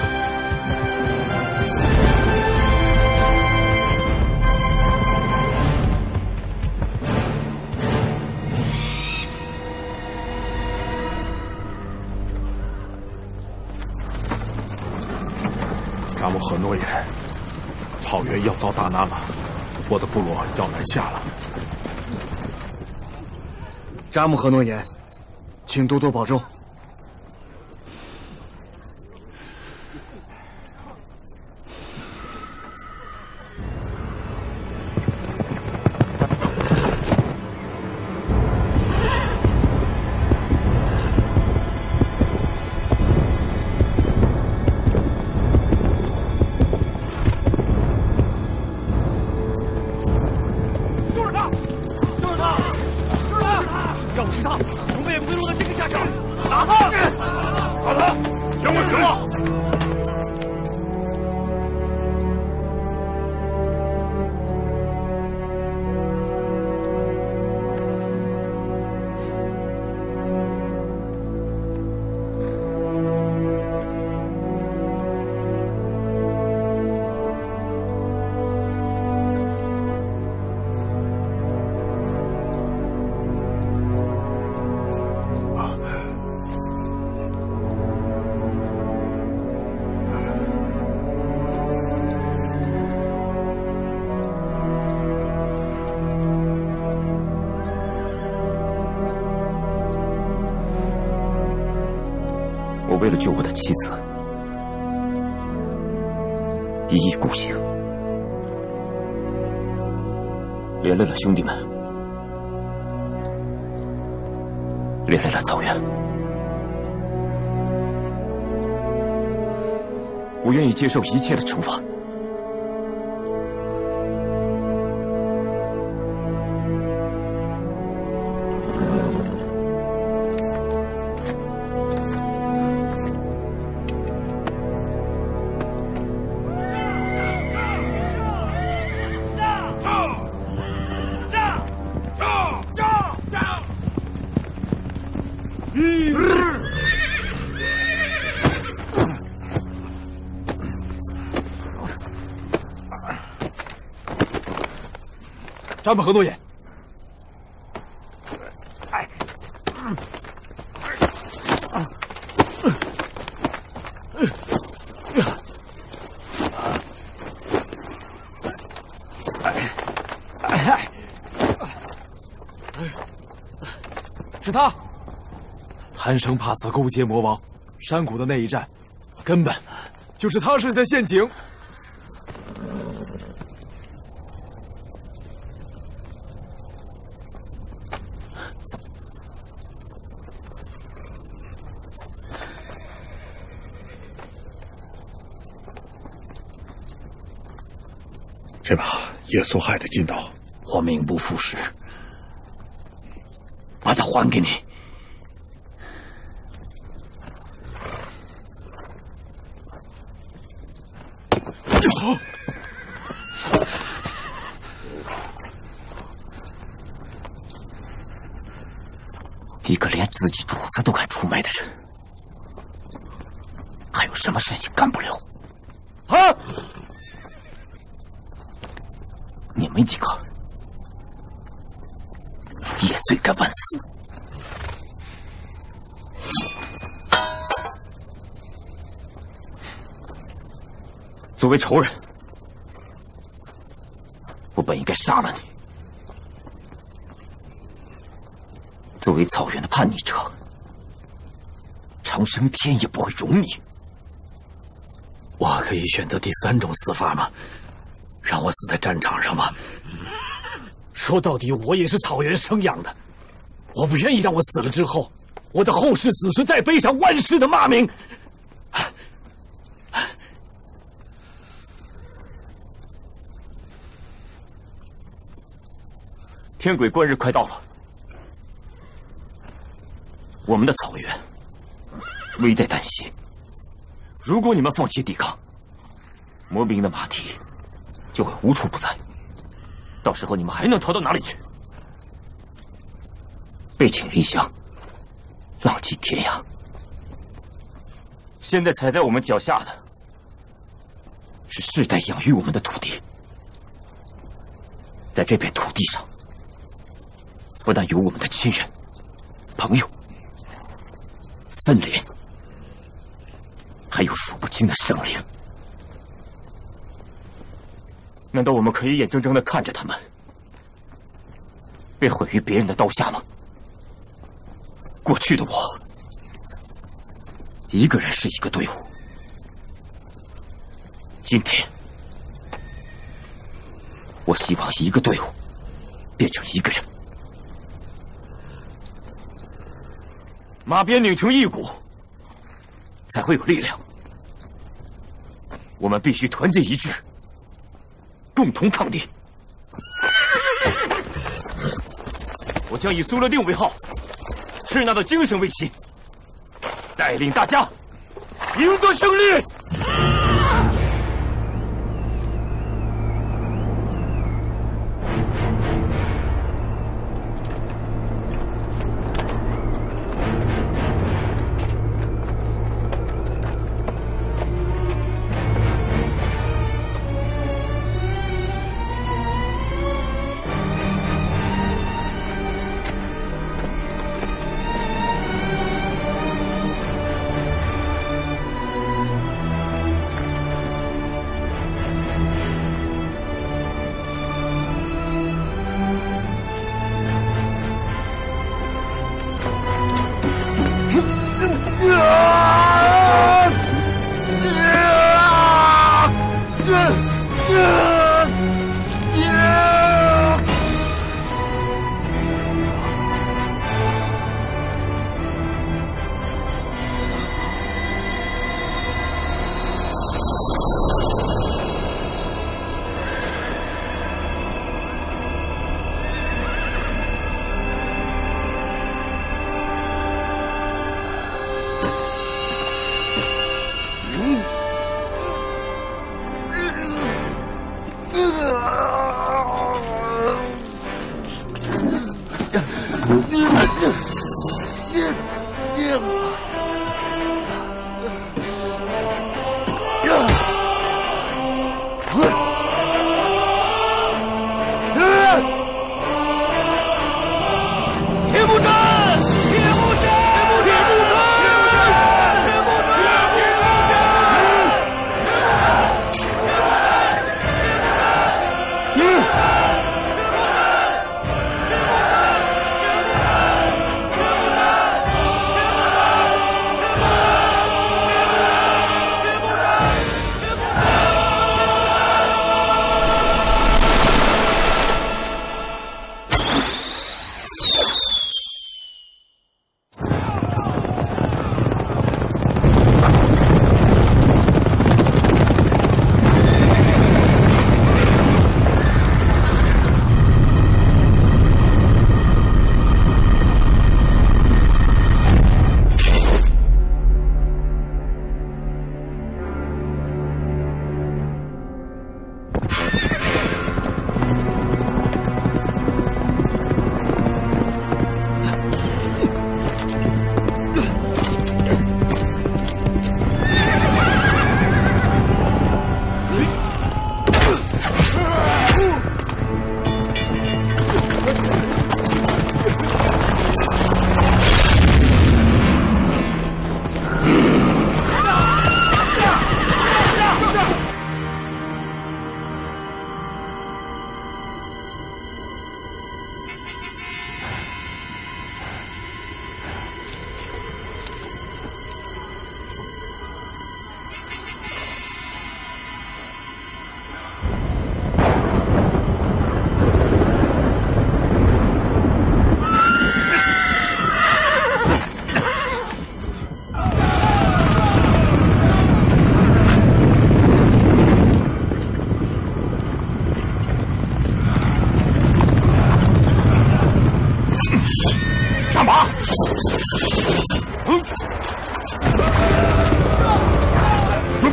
扎木合诺言，草原要遭大难了，我的部落要南下了。 扎木合诺言，请多多保重。 我为了救我的妻子，一意孤行，连累了兄弟们，连累了草原。我愿意接受一切的惩罚。 张本河诺言。 哎， 是他，贪生怕死，勾结魔王，山谷的那一战，根本就是他设计的陷阱。 是吧？耶稣海的尽头， 我命不副使，把它还给你。一个连自己主子都敢出卖的人，还有什么事情干不了？ 啊！ 你们几个也罪该万死。作为仇人，我本应该杀了你；作为草原的叛逆者，长生天也不会容你。我可以选择第三种死法吗？让我死在战场上吗？说到底，我也是草原生养的，我不愿意让我死了之后，我的后世子孙再背上万世的骂名。天鬼观日快到了，我们的草原危在旦夕。如果你们放弃抵抗，魔兵的马蹄就会无处不在，到时候你们还能逃到哪里去？背井离乡，浪迹天涯。现在踩在我们脚下的是世代养育我们的土地，在这片土地上，不但有我们的亲人、朋友、森林，还有数不清的生灵。难道我们可以眼睁睁地看着他们被毁于别人的刀下吗？过去的我，一个人是一个队伍。今天，我希望一个队伍变成一个人，马鞭拧成一股，才会有力量。我们必须团结一致，共同抗敌。我将以苏勒定为号，赤纳的精神为旗，带领大家赢得胜利。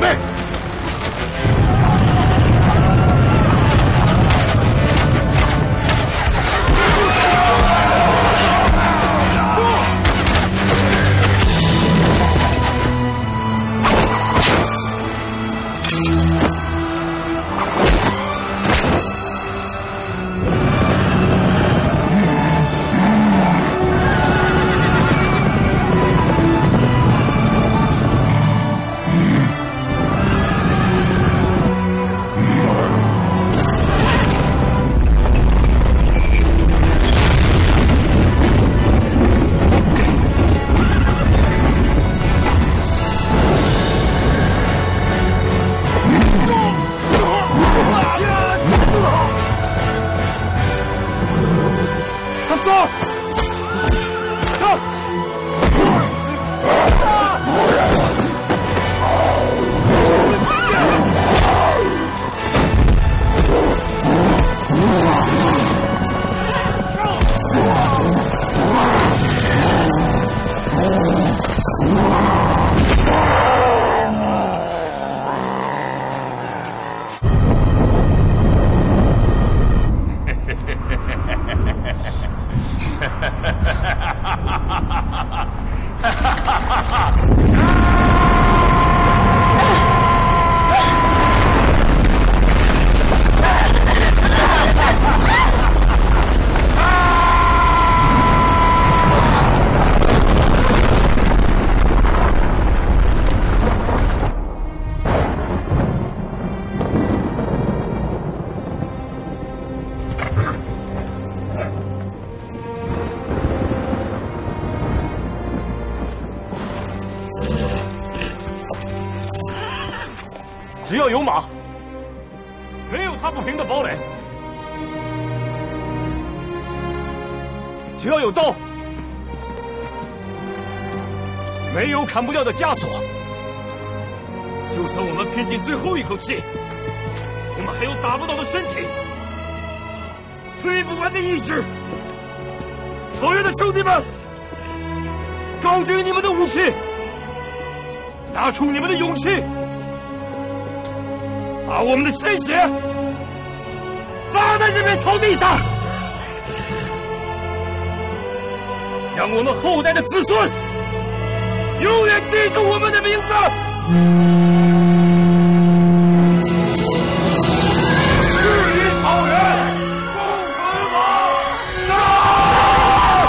备。 只要有马，没有踏不平的堡垒；只要有刀，没有砍不掉的枷锁。就算我们拼尽最后一口气，我们还有打不倒的身体，推不完的意志。草原的兄弟们，高举你们的武器，拿出你们的勇气，把我们的鲜血洒在这片草地上，让我们后代的子孙永远记住我们的名字。誓于草原，共存亡，杀！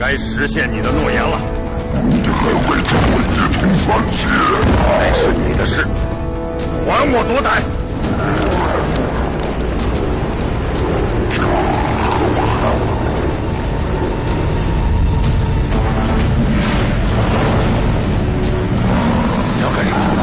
该实现你的诺言了。 你还为这我一同犯劫？ 那是你的事，还我夺胆！ 你要干什么？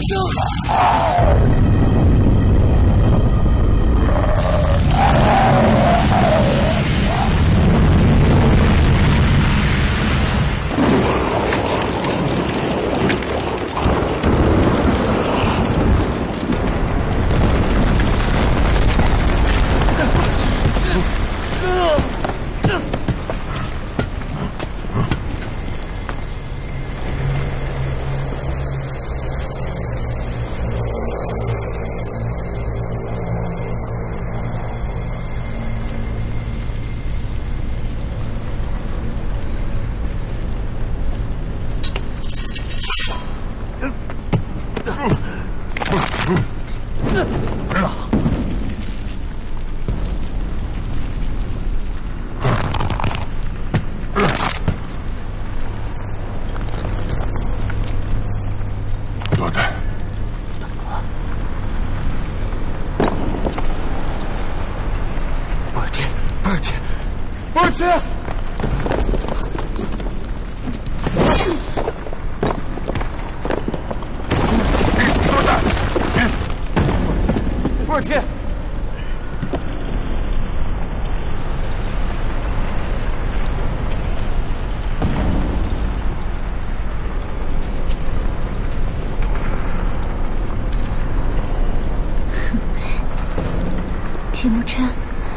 铁木真，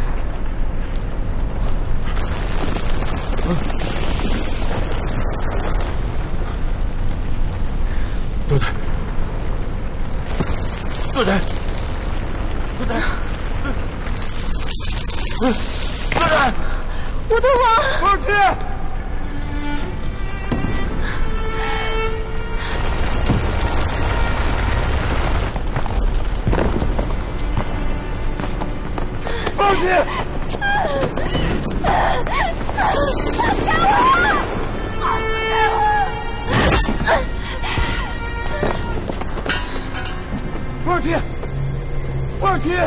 多代，多代，多代，多代， 我的王， 博尔提，博尔提。博尔提，博尔提，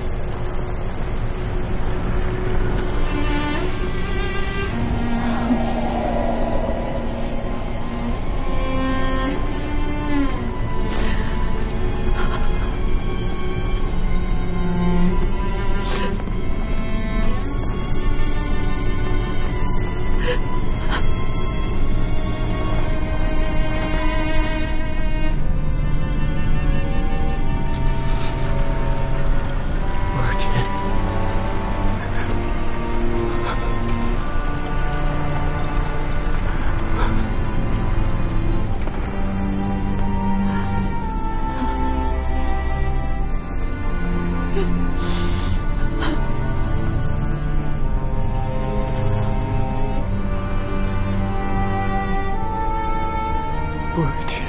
博尔提，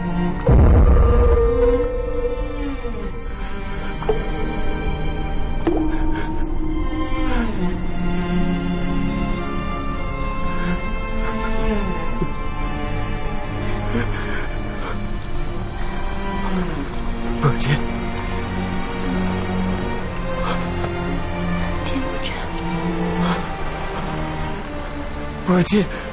博尔提， 铁木真， 博尔提。